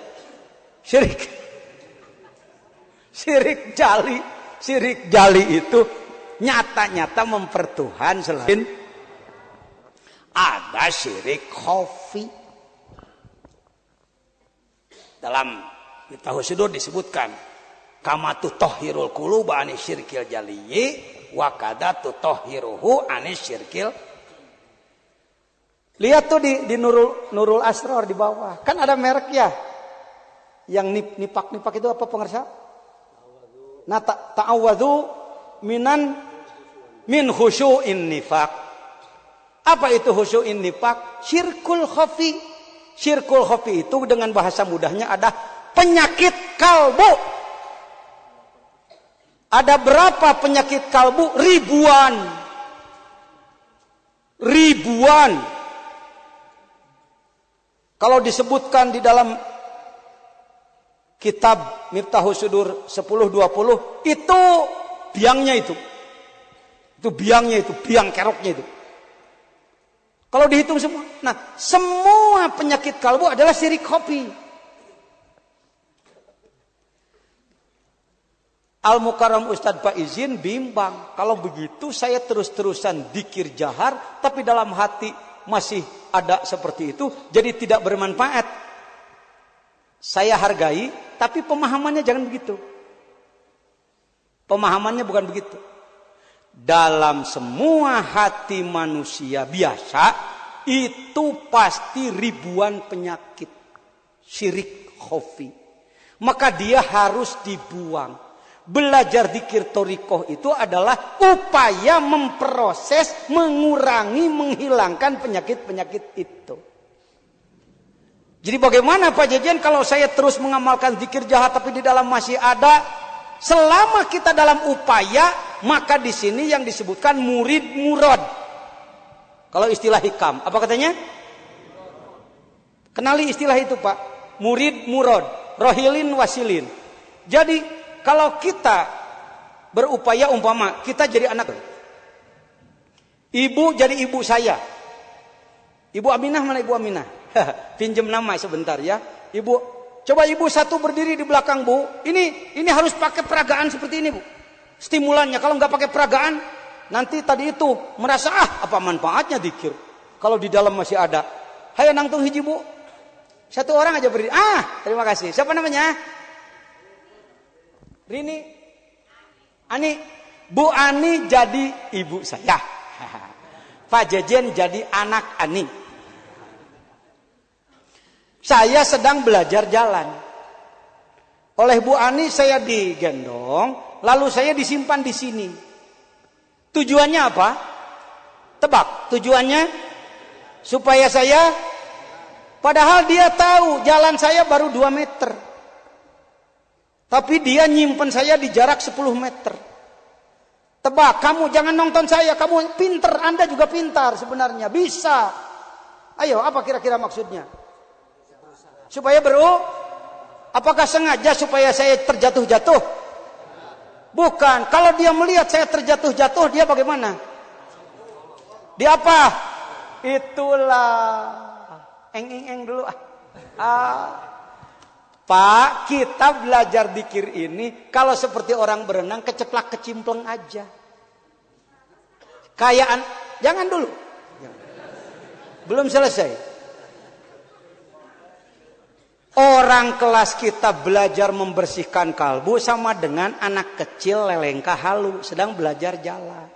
Syirik jali itu nyata-nyata mempertuhan selain ada syirik khafi. Dalam Miftahus Sudur disebutkan kama tutahhirul quluba ani syirkil jaliyyi wa kada tutahhiruhu ani syirkil. Lihat tuh di Nurul Asrar di bawah. Kan ada merek ya. Yang nipak itu apa pengersa? Nah, ta'awadhu min khusyu'in nifaq. Apa itu khusyu'in nifaq? Syirkul khafi. Syirkul khafi itu dengan bahasa mudahnya ada penyakit kalbu. Ada berapa penyakit kalbu? Ribuan. Kalau disebutkan di dalam kitab Miftahus Sudur 10-20 itu biangnya itu. Itu biangnya itu, biang keroknya itu. Kalau dihitung semua. Nah, semua penyakit kalbu adalah syirik khafi. Al-Mukarram Ustadz Pak Izin bimbang. Kalau begitu saya terus-terusan dikir jahar, tapi dalam hati masih ada seperti itu, jadi tidak bermanfaat. Saya hargai, tapi pemahamannya jangan begitu. Pemahamannya bukan begitu. Dalam semua hati manusia biasa, itu pasti ribuan penyakit syirik khafi. Maka dia harus dibuang. Belajar dzikir thariqah itu adalah upaya memproses, mengurangi, menghilangkan penyakit-penyakit itu. Jadi bagaimana Pak Jejen kalau saya terus mengamalkan zikir jahat tapi di dalam masih ada? Selama kita dalam upaya, maka di sini yang disebutkan murid murad. Kalau istilah hikam, apa katanya? Kenali istilah itu Pak. Murid murad, rohilin wasilin. Jadi kalau kita berupaya umpama kita jadi anak, ibu jadi ibu saya, Ibu Aminah mana Ibu Aminah? Pinjam nama sebentar ya, Ibu. Coba Ibu satu berdiri di belakang Bu. Ini harus pakai peragaan seperti ini Bu. Stimulannya kalau nggak pakai peragaan, nanti tadi itu merasa apa manfaatnya dzikir kalau di dalam masih ada. Hayo nangtung hiji Bu. Satu orang aja berdiri. Terima kasih. Siapa namanya? Rini, Ani, Bu Ani jadi ibu saya. Pak Jejen jadi anak Ani. Saya sedang belajar jalan. Oleh Bu Ani saya digendong, lalu saya disimpan di sini. Tujuannya apa? Tebak. Tujuannya supaya saya, padahal dia tahu jalan saya baru 2 meter. Tapi dia nyimpen saya di jarak 10 meter. Tebak, kamu jangan nonton saya, kamu pinter, Anda juga pintar sebenarnya, bisa. Ayo, apa kira-kira maksudnya? Supaya apakah sengaja supaya saya terjatuh-jatuh? Bukan, kalau dia melihat saya terjatuh-jatuh, dia bagaimana? Dia apa? Itulah. Eng dulu. Pak, kita belajar dzikir ini kalau seperti orang berenang keceplak kecimpleng aja. Kayaan, jangan dulu. Belum selesai. Orang kelas kita belajar membersihkan kalbu sama dengan anak kecil lelengka halu sedang belajar jalan.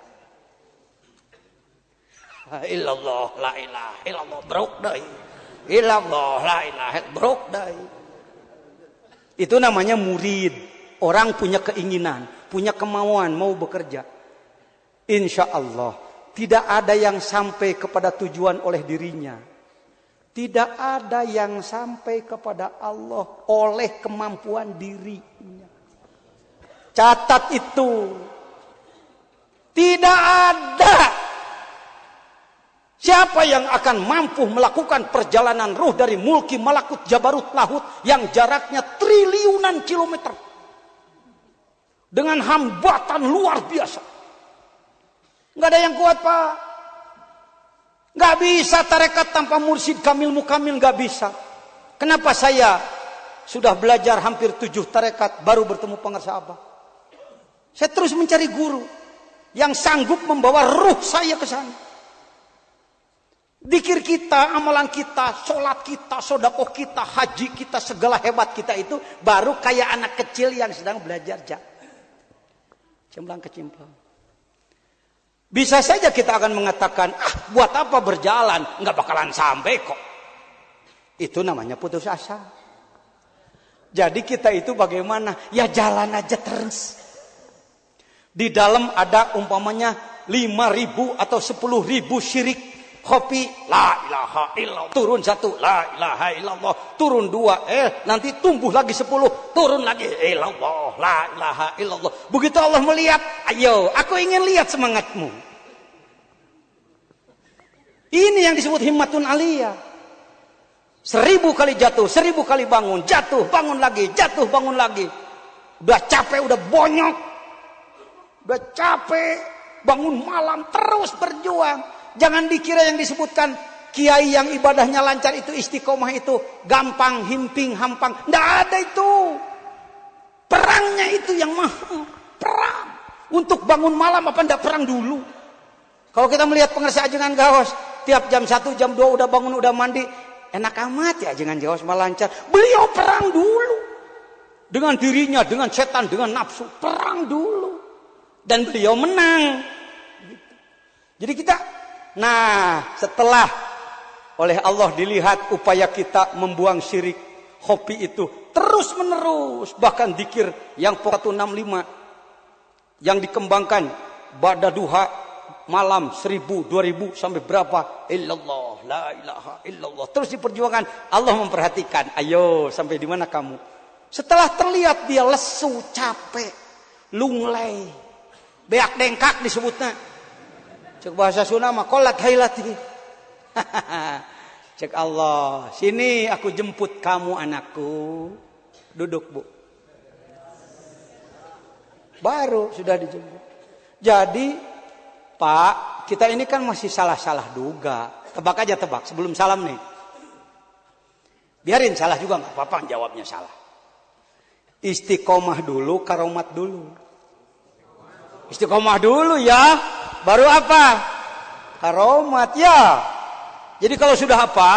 Illallah la ilaha illallah brok dai. Illallah la ilaha brok dai. Itu namanya murid. Orang punya keinginan, punya kemauan, mau bekerja. Insya Allah tidak ada yang sampai kepada tujuan oleh dirinya. Tidak ada yang sampai kepada Allah oleh kemampuan dirinya. Catat itu. Tidak ada. Siapa yang akan mampu melakukan perjalanan ruh dari mulki malakut jabarut lahut yang jaraknya triliunan kilometer dengan hambatan luar biasa? Nggak ada yang kuat Pak. Nggak bisa tarekat tanpa mursyid kamil mukamil, nggak bisa. Kenapa saya sudah belajar hampir 7 tarekat baru bertemu pengarsa Abah? Saya terus mencari guru yang sanggup membawa ruh saya ke sana. Dzikir kita, amalan kita, sholat kita, sedekah kita, haji kita, segala hebat kita itu baru kayak anak kecil yang sedang belajar cemplang-kecimplang. Bisa saja kita akan mengatakan, buat apa berjalan, nggak bakalan sampai kok. Itu namanya putus asa. Jadi kita itu bagaimana? Ya jalan aja terus. Di dalam ada umpamanya 5.000 atau 10.000 syirik. Kopi la ilaha illallah, turun 1 la ilaha illallah, turun 2 nanti tumbuh lagi 10, turun lagi illallah la ilaha illallah. Begitu Allah melihat, ayo aku ingin lihat semangatmu. Ini yang disebut himmatun aliyah. 1000 kali jatuh, 1000 kali bangun, jatuh bangun lagi, jatuh bangun lagi. Udah capek, udah bonyok, udah capek, bangun malam terus berjuang. Jangan dikira yang disebutkan kiai yang ibadahnya lancar itu istiqomah itu gampang, himping, hampang. Nggak ada itu. Perangnya itu yang mahal. Perang. Untuk bangun malam apa ndak perang dulu? Kalau kita melihat pengarsa Ajengan Gaos, tiap jam 1, jam 2 udah bangun, udah mandi. Enak amat ya Ajengan Gaos malah lancar. Beliau perang dulu. Dengan dirinya, dengan setan, dengan nafsu. Perang dulu. Dan beliau menang. Jadi kita, setelah oleh Allah dilihat upaya kita membuang syirik, hobi itu terus menerus, bahkan dzikir yang 165 yang dikembangkan ba'da duha malam 1000, 2000 sampai berapa? Illallah, la ilaha illallah. Terus diperjuangkan, Allah memperhatikan. Ayo, sampai di mana kamu? Setelah terlihat dia lesu, capek, lunglai, beak dengkak disebutnya. Cek bahasa Sunda mah qolat hailati. Cek Allah, sini aku jemput kamu anakku. Duduk, Bu. Baru sudah dijemput. Jadi, Pak, kita ini kan masih salah-salah duga. Tebak aja tebak sebelum salam nih. Biarin salah juga nggak apa-apa jawabnya salah. Istiqomah dulu, karomat dulu. Istiqomah dulu ya, baru apa? Karomat ya. Jadi kalau sudah apa?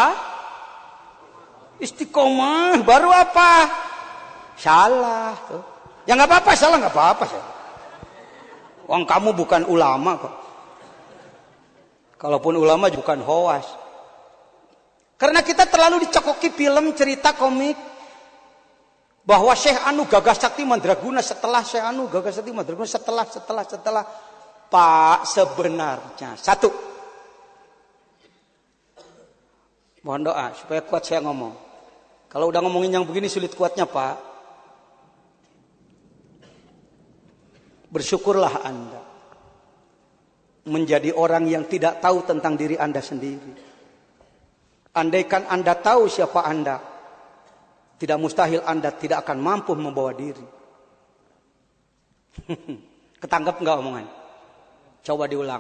Istiqomah, baru apa? Salah tuh. Ya nggak apa-apa, salah nggak apa-apa. Wong kamu bukan ulama kok. Kalaupun ulama bukan hoas. Karena kita terlalu dicekoki film, cerita, komik. Bahwa Syekh Anu Gagas Sakti Mandraguna setelah Syekh Anu Gagas Sakti Mandraguna setelah. Pak, sebenarnya. Satu. Mohon doa supaya kuat saya ngomong. Kalau udah ngomongin yang begini sulit kuatnya Pak. Bersyukurlah Anda. Menjadi orang yang tidak tahu tentang diri Anda sendiri. Andaikan Anda tahu siapa Anda, tidak mustahil Anda tidak akan mampu membawa diri. Ketangkep nggak omongan? Coba diulang.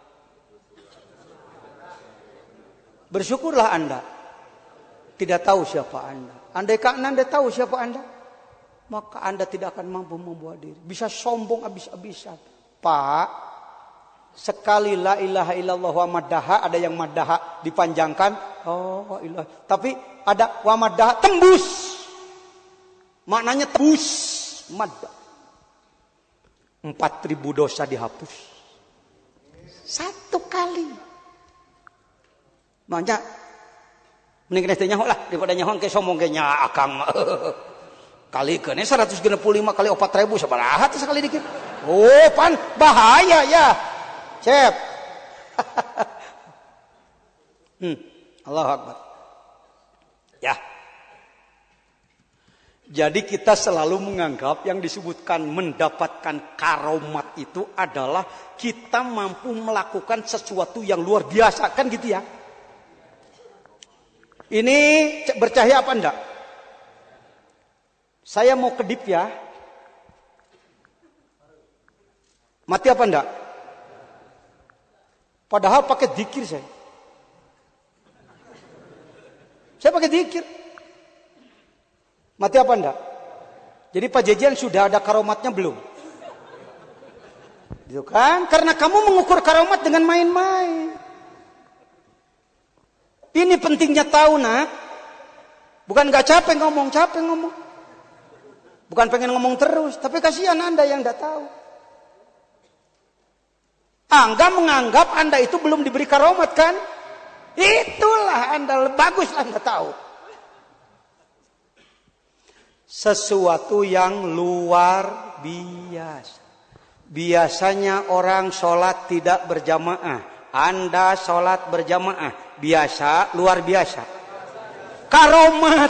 Bersyukurlah Anda tidak tahu siapa Anda. Andaikan Anda tahu siapa Anda, maka Anda tidak akan mampu membawa diri. Bisa sombong habis-habisan. Pak, sekali la ilaha illallah wa maddaha, ada yang maddaha dipanjangkan. Oh ilah. Tapi ada wa maddaha tembus. Maknanya tembus. Maddah. 4.000 dosa dihapus. Satu kali. Makanya mending kita nyaho lah daripada nyaho ke sombong ke nya akang. Kali kene 165 kali 4.000 sabaraha teh sekali dikit. Oh, pan bahaya ya. Cep. Allahu Akbar. Ya. Jadi kita selalu menganggap yang disebutkan mendapatkan karomat itu adalah kita mampu melakukan sesuatu yang luar biasa. Kan gitu ya. Ini bercahaya apa enggak? Saya mau kedip ya. Mati apa enggak? Padahal pakai zikir saya. Saya pakai zikir. Mati apa enggak? Jadi Pak Jejian sudah ada karomatnya belum? Gitu kan? Karena kamu mengukur karomat dengan main-main. Ini pentingnya tahu nak. Bukan gak capek ngomong. Bukan pengen ngomong terus. Tapi kasihan Anda yang gak tahu. Anda menganggap Anda itu belum diberi karomat kan? Itulah Anda. Baguslah Anda tahu. Sesuatu yang luar biasa. Biasanya orang sholat tidak berjamaah. Anda sholat berjamaah. Biasa, luar biasa. Karomat.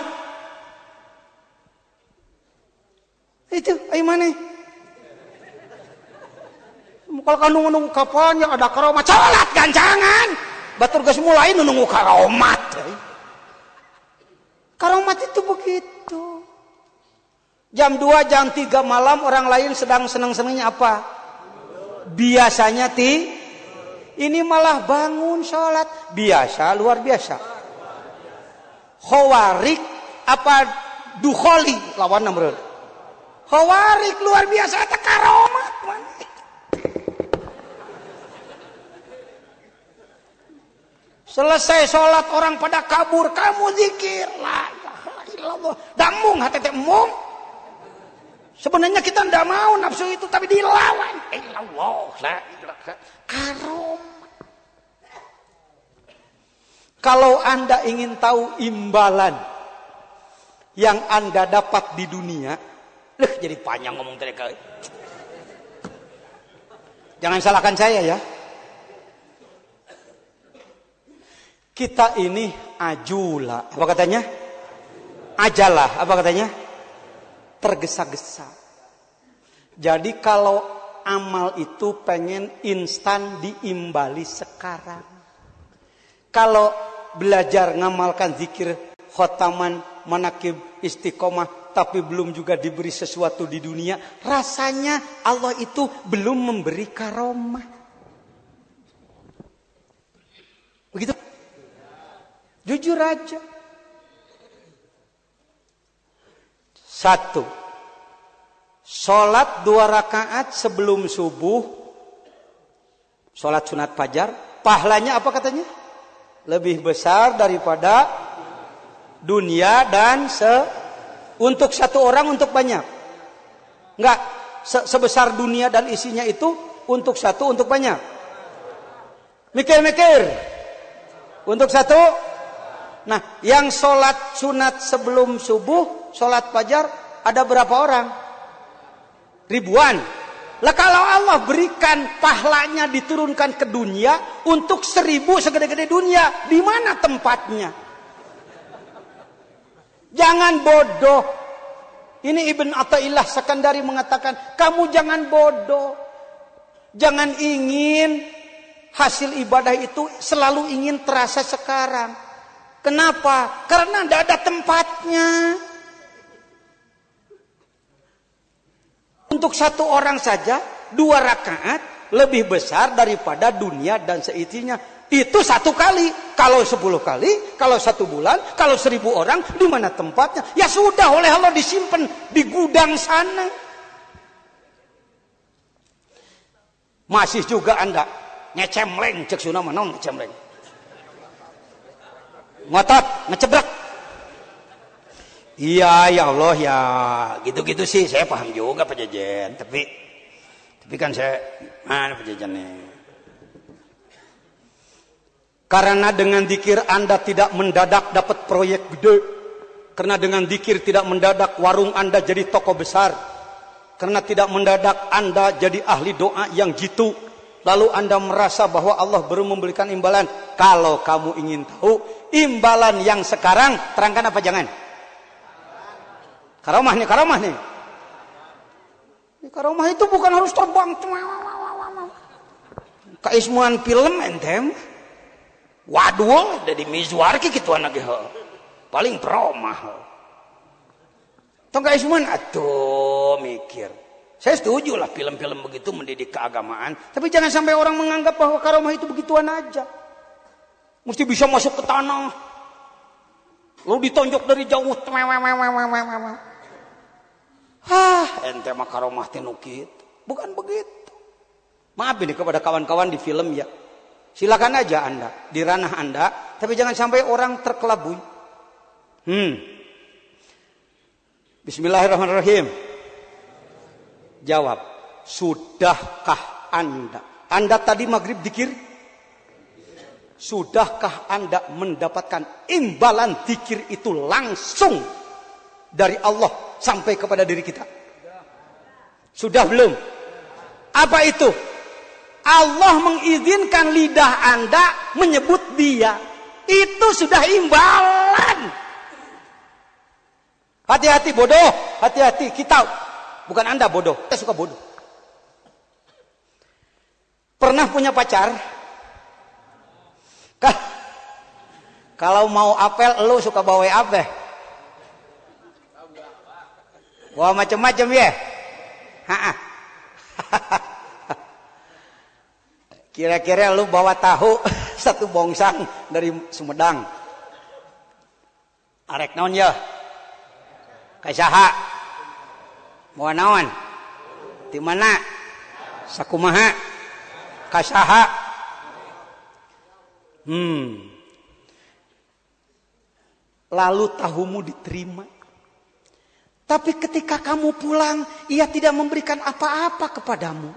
Itu, mana? Kalau kan nunggu kapan ya ada karomat. Sholat gancangan. Batur gas mulai nunggu karomat. Karomat itu begitu. Jam 2, jam 3 malam orang lain sedang senang-senangnya apa? Biasanya ini malah bangun sholat. Biasa, luar biasa. Khawarik apa dukholi lawan nomor. Khawarik luar biasa atau karomat. Selesai sholat orang pada kabur. Kamu zikir. La ilaha illallah. Damung hati mung. Sebenarnya kita tidak mau nafsu itu, tapi dilawan. Allah, la ilaha karomat. Kalau Anda ingin tahu imbalan yang Anda dapat di dunia, jadi panjang ngomong tadi. Jangan salahkan saya ya. Kita ini ajula. Apa katanya? Ajalah. Apa katanya? Tergesa-gesa. Jadi kalau amal itu pengen instan diimbali sekarang. Kalau belajar ngamalkan zikir, khotaman, manakib, istiqomah, tapi belum juga diberi sesuatu di dunia, rasanya Allah itu belum memberi karomah. Begitu? Jujur aja. 1. Sholat 2 rakaat sebelum subuh, sholat sunat fajar, pahalanya apa katanya? Lebih besar daripada dunia dan untuk satu orang, untuk banyak. Enggak, sebesar dunia dan isinya itu untuk satu, untuk banyak. Mikir-mikir. Untuk satu. Nah, yang sholat sunat sebelum subuh, sholat fajar, ada berapa orang? Ribuan. Lah kalau Allah berikan pahalanya diturunkan ke dunia untuk 1000 segede-gede dunia, di mana tempatnya? Jangan bodoh. Ini Ibn Athaillah Sakandari mengatakan, kamu jangan bodoh. Jangan ingin hasil ibadah itu selalu ingin terasa sekarang. Kenapa? Karena tidak ada tempatnya. Untuk satu orang saja 2 rakaat lebih besar daripada dunia dan seisinya. Itu 1 kali. Kalau 10 kali, kalau 1 bulan, kalau 1000 orang, di mana tempatnya? Ya sudah, oleh Allah disimpan di gudang sana. Masih juga Anda ngecemleng, cek sunah mana ngecemleng. Ngotot, ngecebrek. Iya, ya Allah ya, gitu-gitu sih saya paham juga Pak Jajan, tapi kan saya mana Pak Jajan nih? Karena dengan zikir Anda tidak mendadak dapat proyek gede. Karena dengan zikir tidak mendadak warung Anda jadi toko besar. Karena tidak mendadak Anda jadi ahli doa yang jitu. Lalu Anda merasa bahwa Allah baru memberikan imbalan. Kalau kamu ingin tahu imbalan yang sekarang, terangkan apa jangan? Karomah nih. Karomah itu bukan harus terbang. Kaismuan film entem. Waduh, dari mizwar ki kitu anak paling promah. Tong kaismuan atuh mikir. Saya setuju lah film-film begitu mendidik keagamaan. Tapi jangan sampai orang menganggap bahwa karomah itu begituan aja. Mesti bisa masuk ke tanah. Lalu ditonjok dari jauh. Ente mah karomah tinukit. Bukan begitu. Maaf ini kepada kawan-kawan di film ya. Silakan aja Anda. Di ranah Anda. Tapi jangan sampai orang terkelabui. Bismillahirrahmanirrahim. Jawab, sudahkah Anda tadi maghrib dzikir? Sudahkah Anda mendapatkan imbalan dzikir itu langsung dari Allah sampai kepada diri kita? Sudah belum? Apa itu? Allah mengizinkan lidah Anda menyebut Dia. Itu sudah imbalan. Hati-hati bodoh, hati-hati kita. Bukan Anda bodoh, kita suka bodoh. Pernah punya pacar? Kalau mau apel, lu suka bawa apa? Wah macam-macam ya. Kira-kira lu bawa tahu 1 bongsang dari Sumedang. Arek naon ya? Kasaha? Mau naon? Di mana? Sakumaha? Kasaha? Lalu tahumu diterima. Tapi ketika kamu pulang, ia tidak memberikan apa-apa kepadamu.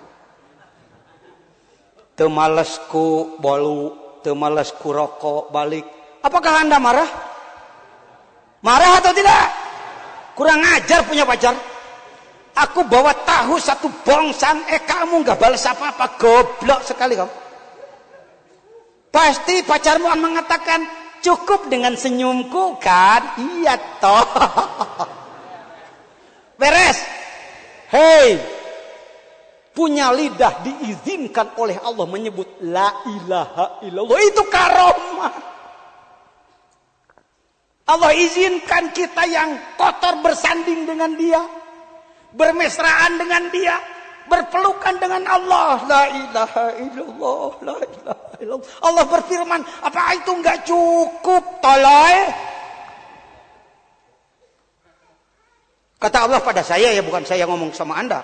Teu malesku bolu, teu malesku rokok balik. Apakah Anda marah? Marah atau tidak? Kurang ajar punya pacar. Aku bawa tahu 1 bongsang, kamu nggak balas apa-apa, goblok sekali kamu. Pasti pacarmu akan mengatakan, cukup dengan senyumku kan? Iya toh. Beres. Hei, punya lidah diizinkan oleh Allah menyebut la ilaha illallah, itu karomah. Allah izinkan kita yang kotor bersanding dengan dia, bermesraan dengan dia, berpelukan dengan Allah. La ilaha illallah, la ilaha illallah. Allah berfirman, apa itu enggak cukup? Tolong. Kata Allah pada saya, ya bukan saya ngomong sama Anda.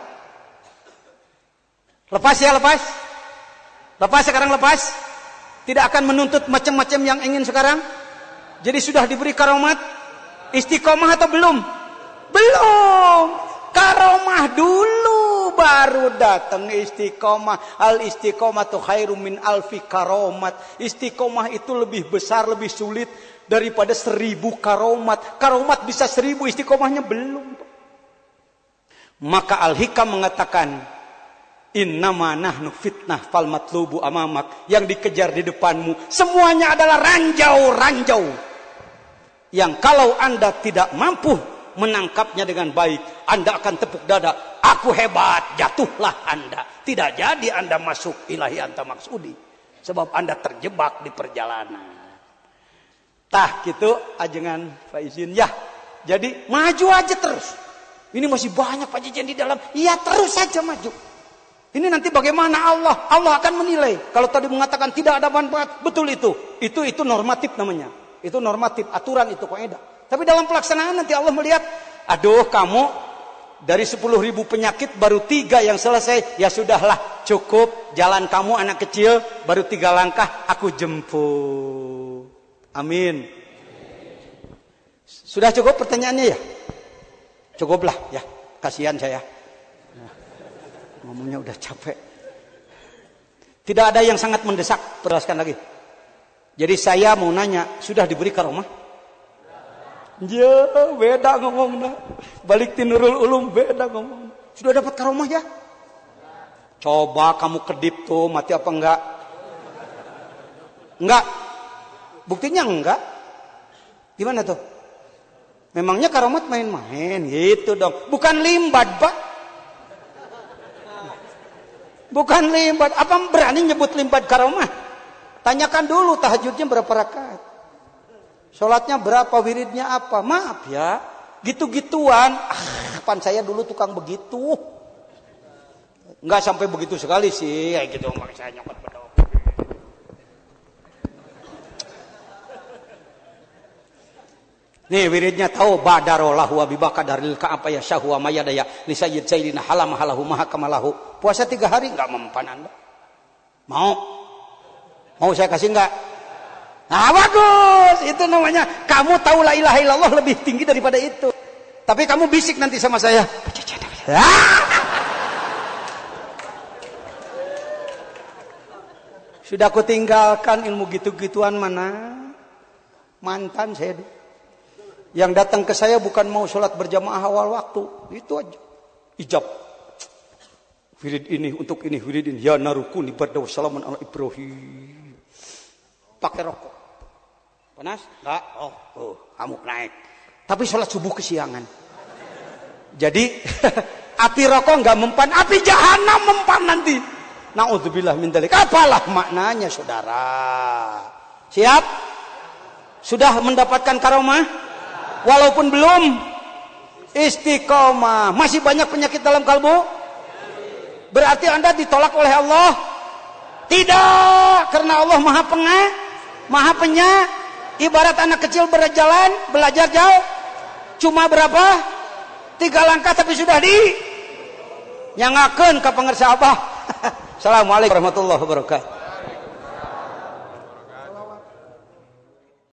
Lepas ya, lepas. Lepas sekarang, lepas. Tidak akan menuntut macam-macam yang ingin sekarang. Jadi sudah diberi karomat. Istiqomah atau belum? Belum. Karomah dulu baru datang istiqomah. Al istiqomatu khairum min alfi karomat. Istiqomah itu lebih besar, lebih sulit daripada 1000 karomat. Karomat bisa 1000, istiqomahnya belum. Maka Al-Hikam mengatakan, innama nahnu fitnah fal matlubu amamak. Yang dikejar di depanmu semuanya adalah ranjau-ranjau yang kalau Anda tidak mampu menangkapnya dengan baik, Anda akan tepuk dada, aku hebat, jatuhlah Anda. Tidak jadi Anda masuk ilahi anta maksudi, sebab Anda terjebak di perjalanan. Tah gitu ajengan Pak Izin ya. Jadi maju aja terus. Ini masih banyak Pak Jajan di dalam. Iya, terus saja maju. Ini nanti bagaimana Allah akan menilai. Kalau tadi mengatakan tidak ada manfaat, betul itu. Itu normatif namanya. Itu normatif, aturan itu kaidah. Tapi dalam pelaksanaan nanti Allah melihat, aduh kamu dari 10.000 penyakit baru 3 yang selesai. Ya sudahlah, cukup. Jalan kamu anak kecil baru 3 langkah, aku jemput. Amin. Sudah cukup pertanyaannya ya? Cukuplah ya, kasihan saya. Ngomongnya udah capek. Tidak ada yang sangat mendesak, perhatikan lagi. Jadi saya mau nanya, sudah diberi karomah? Ya, beda ngomongnya. Balik Nurul Ulum, beda ngomong. Sudah dapat karomah ya? Coba kamu kedip tuh, mati apa enggak? Enggak. Buktinya enggak. Gimana tuh? Memangnya karomat main-main gitu dong. Bukan limbat, Pak. Bukan limbat. Apa berani nyebut limbat karomah? Tanyakan dulu tahajudnya berapa rakaat. Sholatnya berapa, wiridnya apa. Maaf ya, gitu-gituan. Pan saya dulu tukang begitu. Enggak sampai begitu sekali sih. Kayak gitu, makanya saya nyokot bedok. Nih wiridnya tahu badarolahu abibaka daril ka'apa ya syahwa mayadaya li sayyid sayyidina halamahalahu mahakamalahu. Puasa 3 hari enggak mempan Anda? Mau saya kasih enggak? Nah bagus, itu namanya kamu tahu la ilaha illallah lebih tinggi daripada itu. Tapi kamu bisik nanti sama saya. Sudah aku tinggalkan ilmu gitu-gituan mana? Mantan saya dulu. Yang datang ke saya bukan mau sholat berjamaah awal waktu. Itu aja. Ijab. Wirid ini, untuk ini, wirid ini. Ya narukuni barda wassalaman ala Ibrahim. Pakai rokok. Panas? Enggak? Hamuk naik. Tapi sholat subuh kesiangan. Jadi, api rokok enggak mempan. Api jahanam mempan nanti. Na'udzubillah min dzalik. Apalah maknanya saudara? Siap? Sudah mendapatkan karomah? Walaupun belum istiqomah, masih banyak penyakit dalam kalbu. Berarti Anda ditolak oleh Allah? Tidak, karena Allah Maha Penyayang. Ibarat anak kecil berjalan, belajar jauh, cuma berapa? 3 langkah tapi sudah nyangakeun ka pangarsa Abah. Assalamualaikum warahmatullahi wabarakatuh.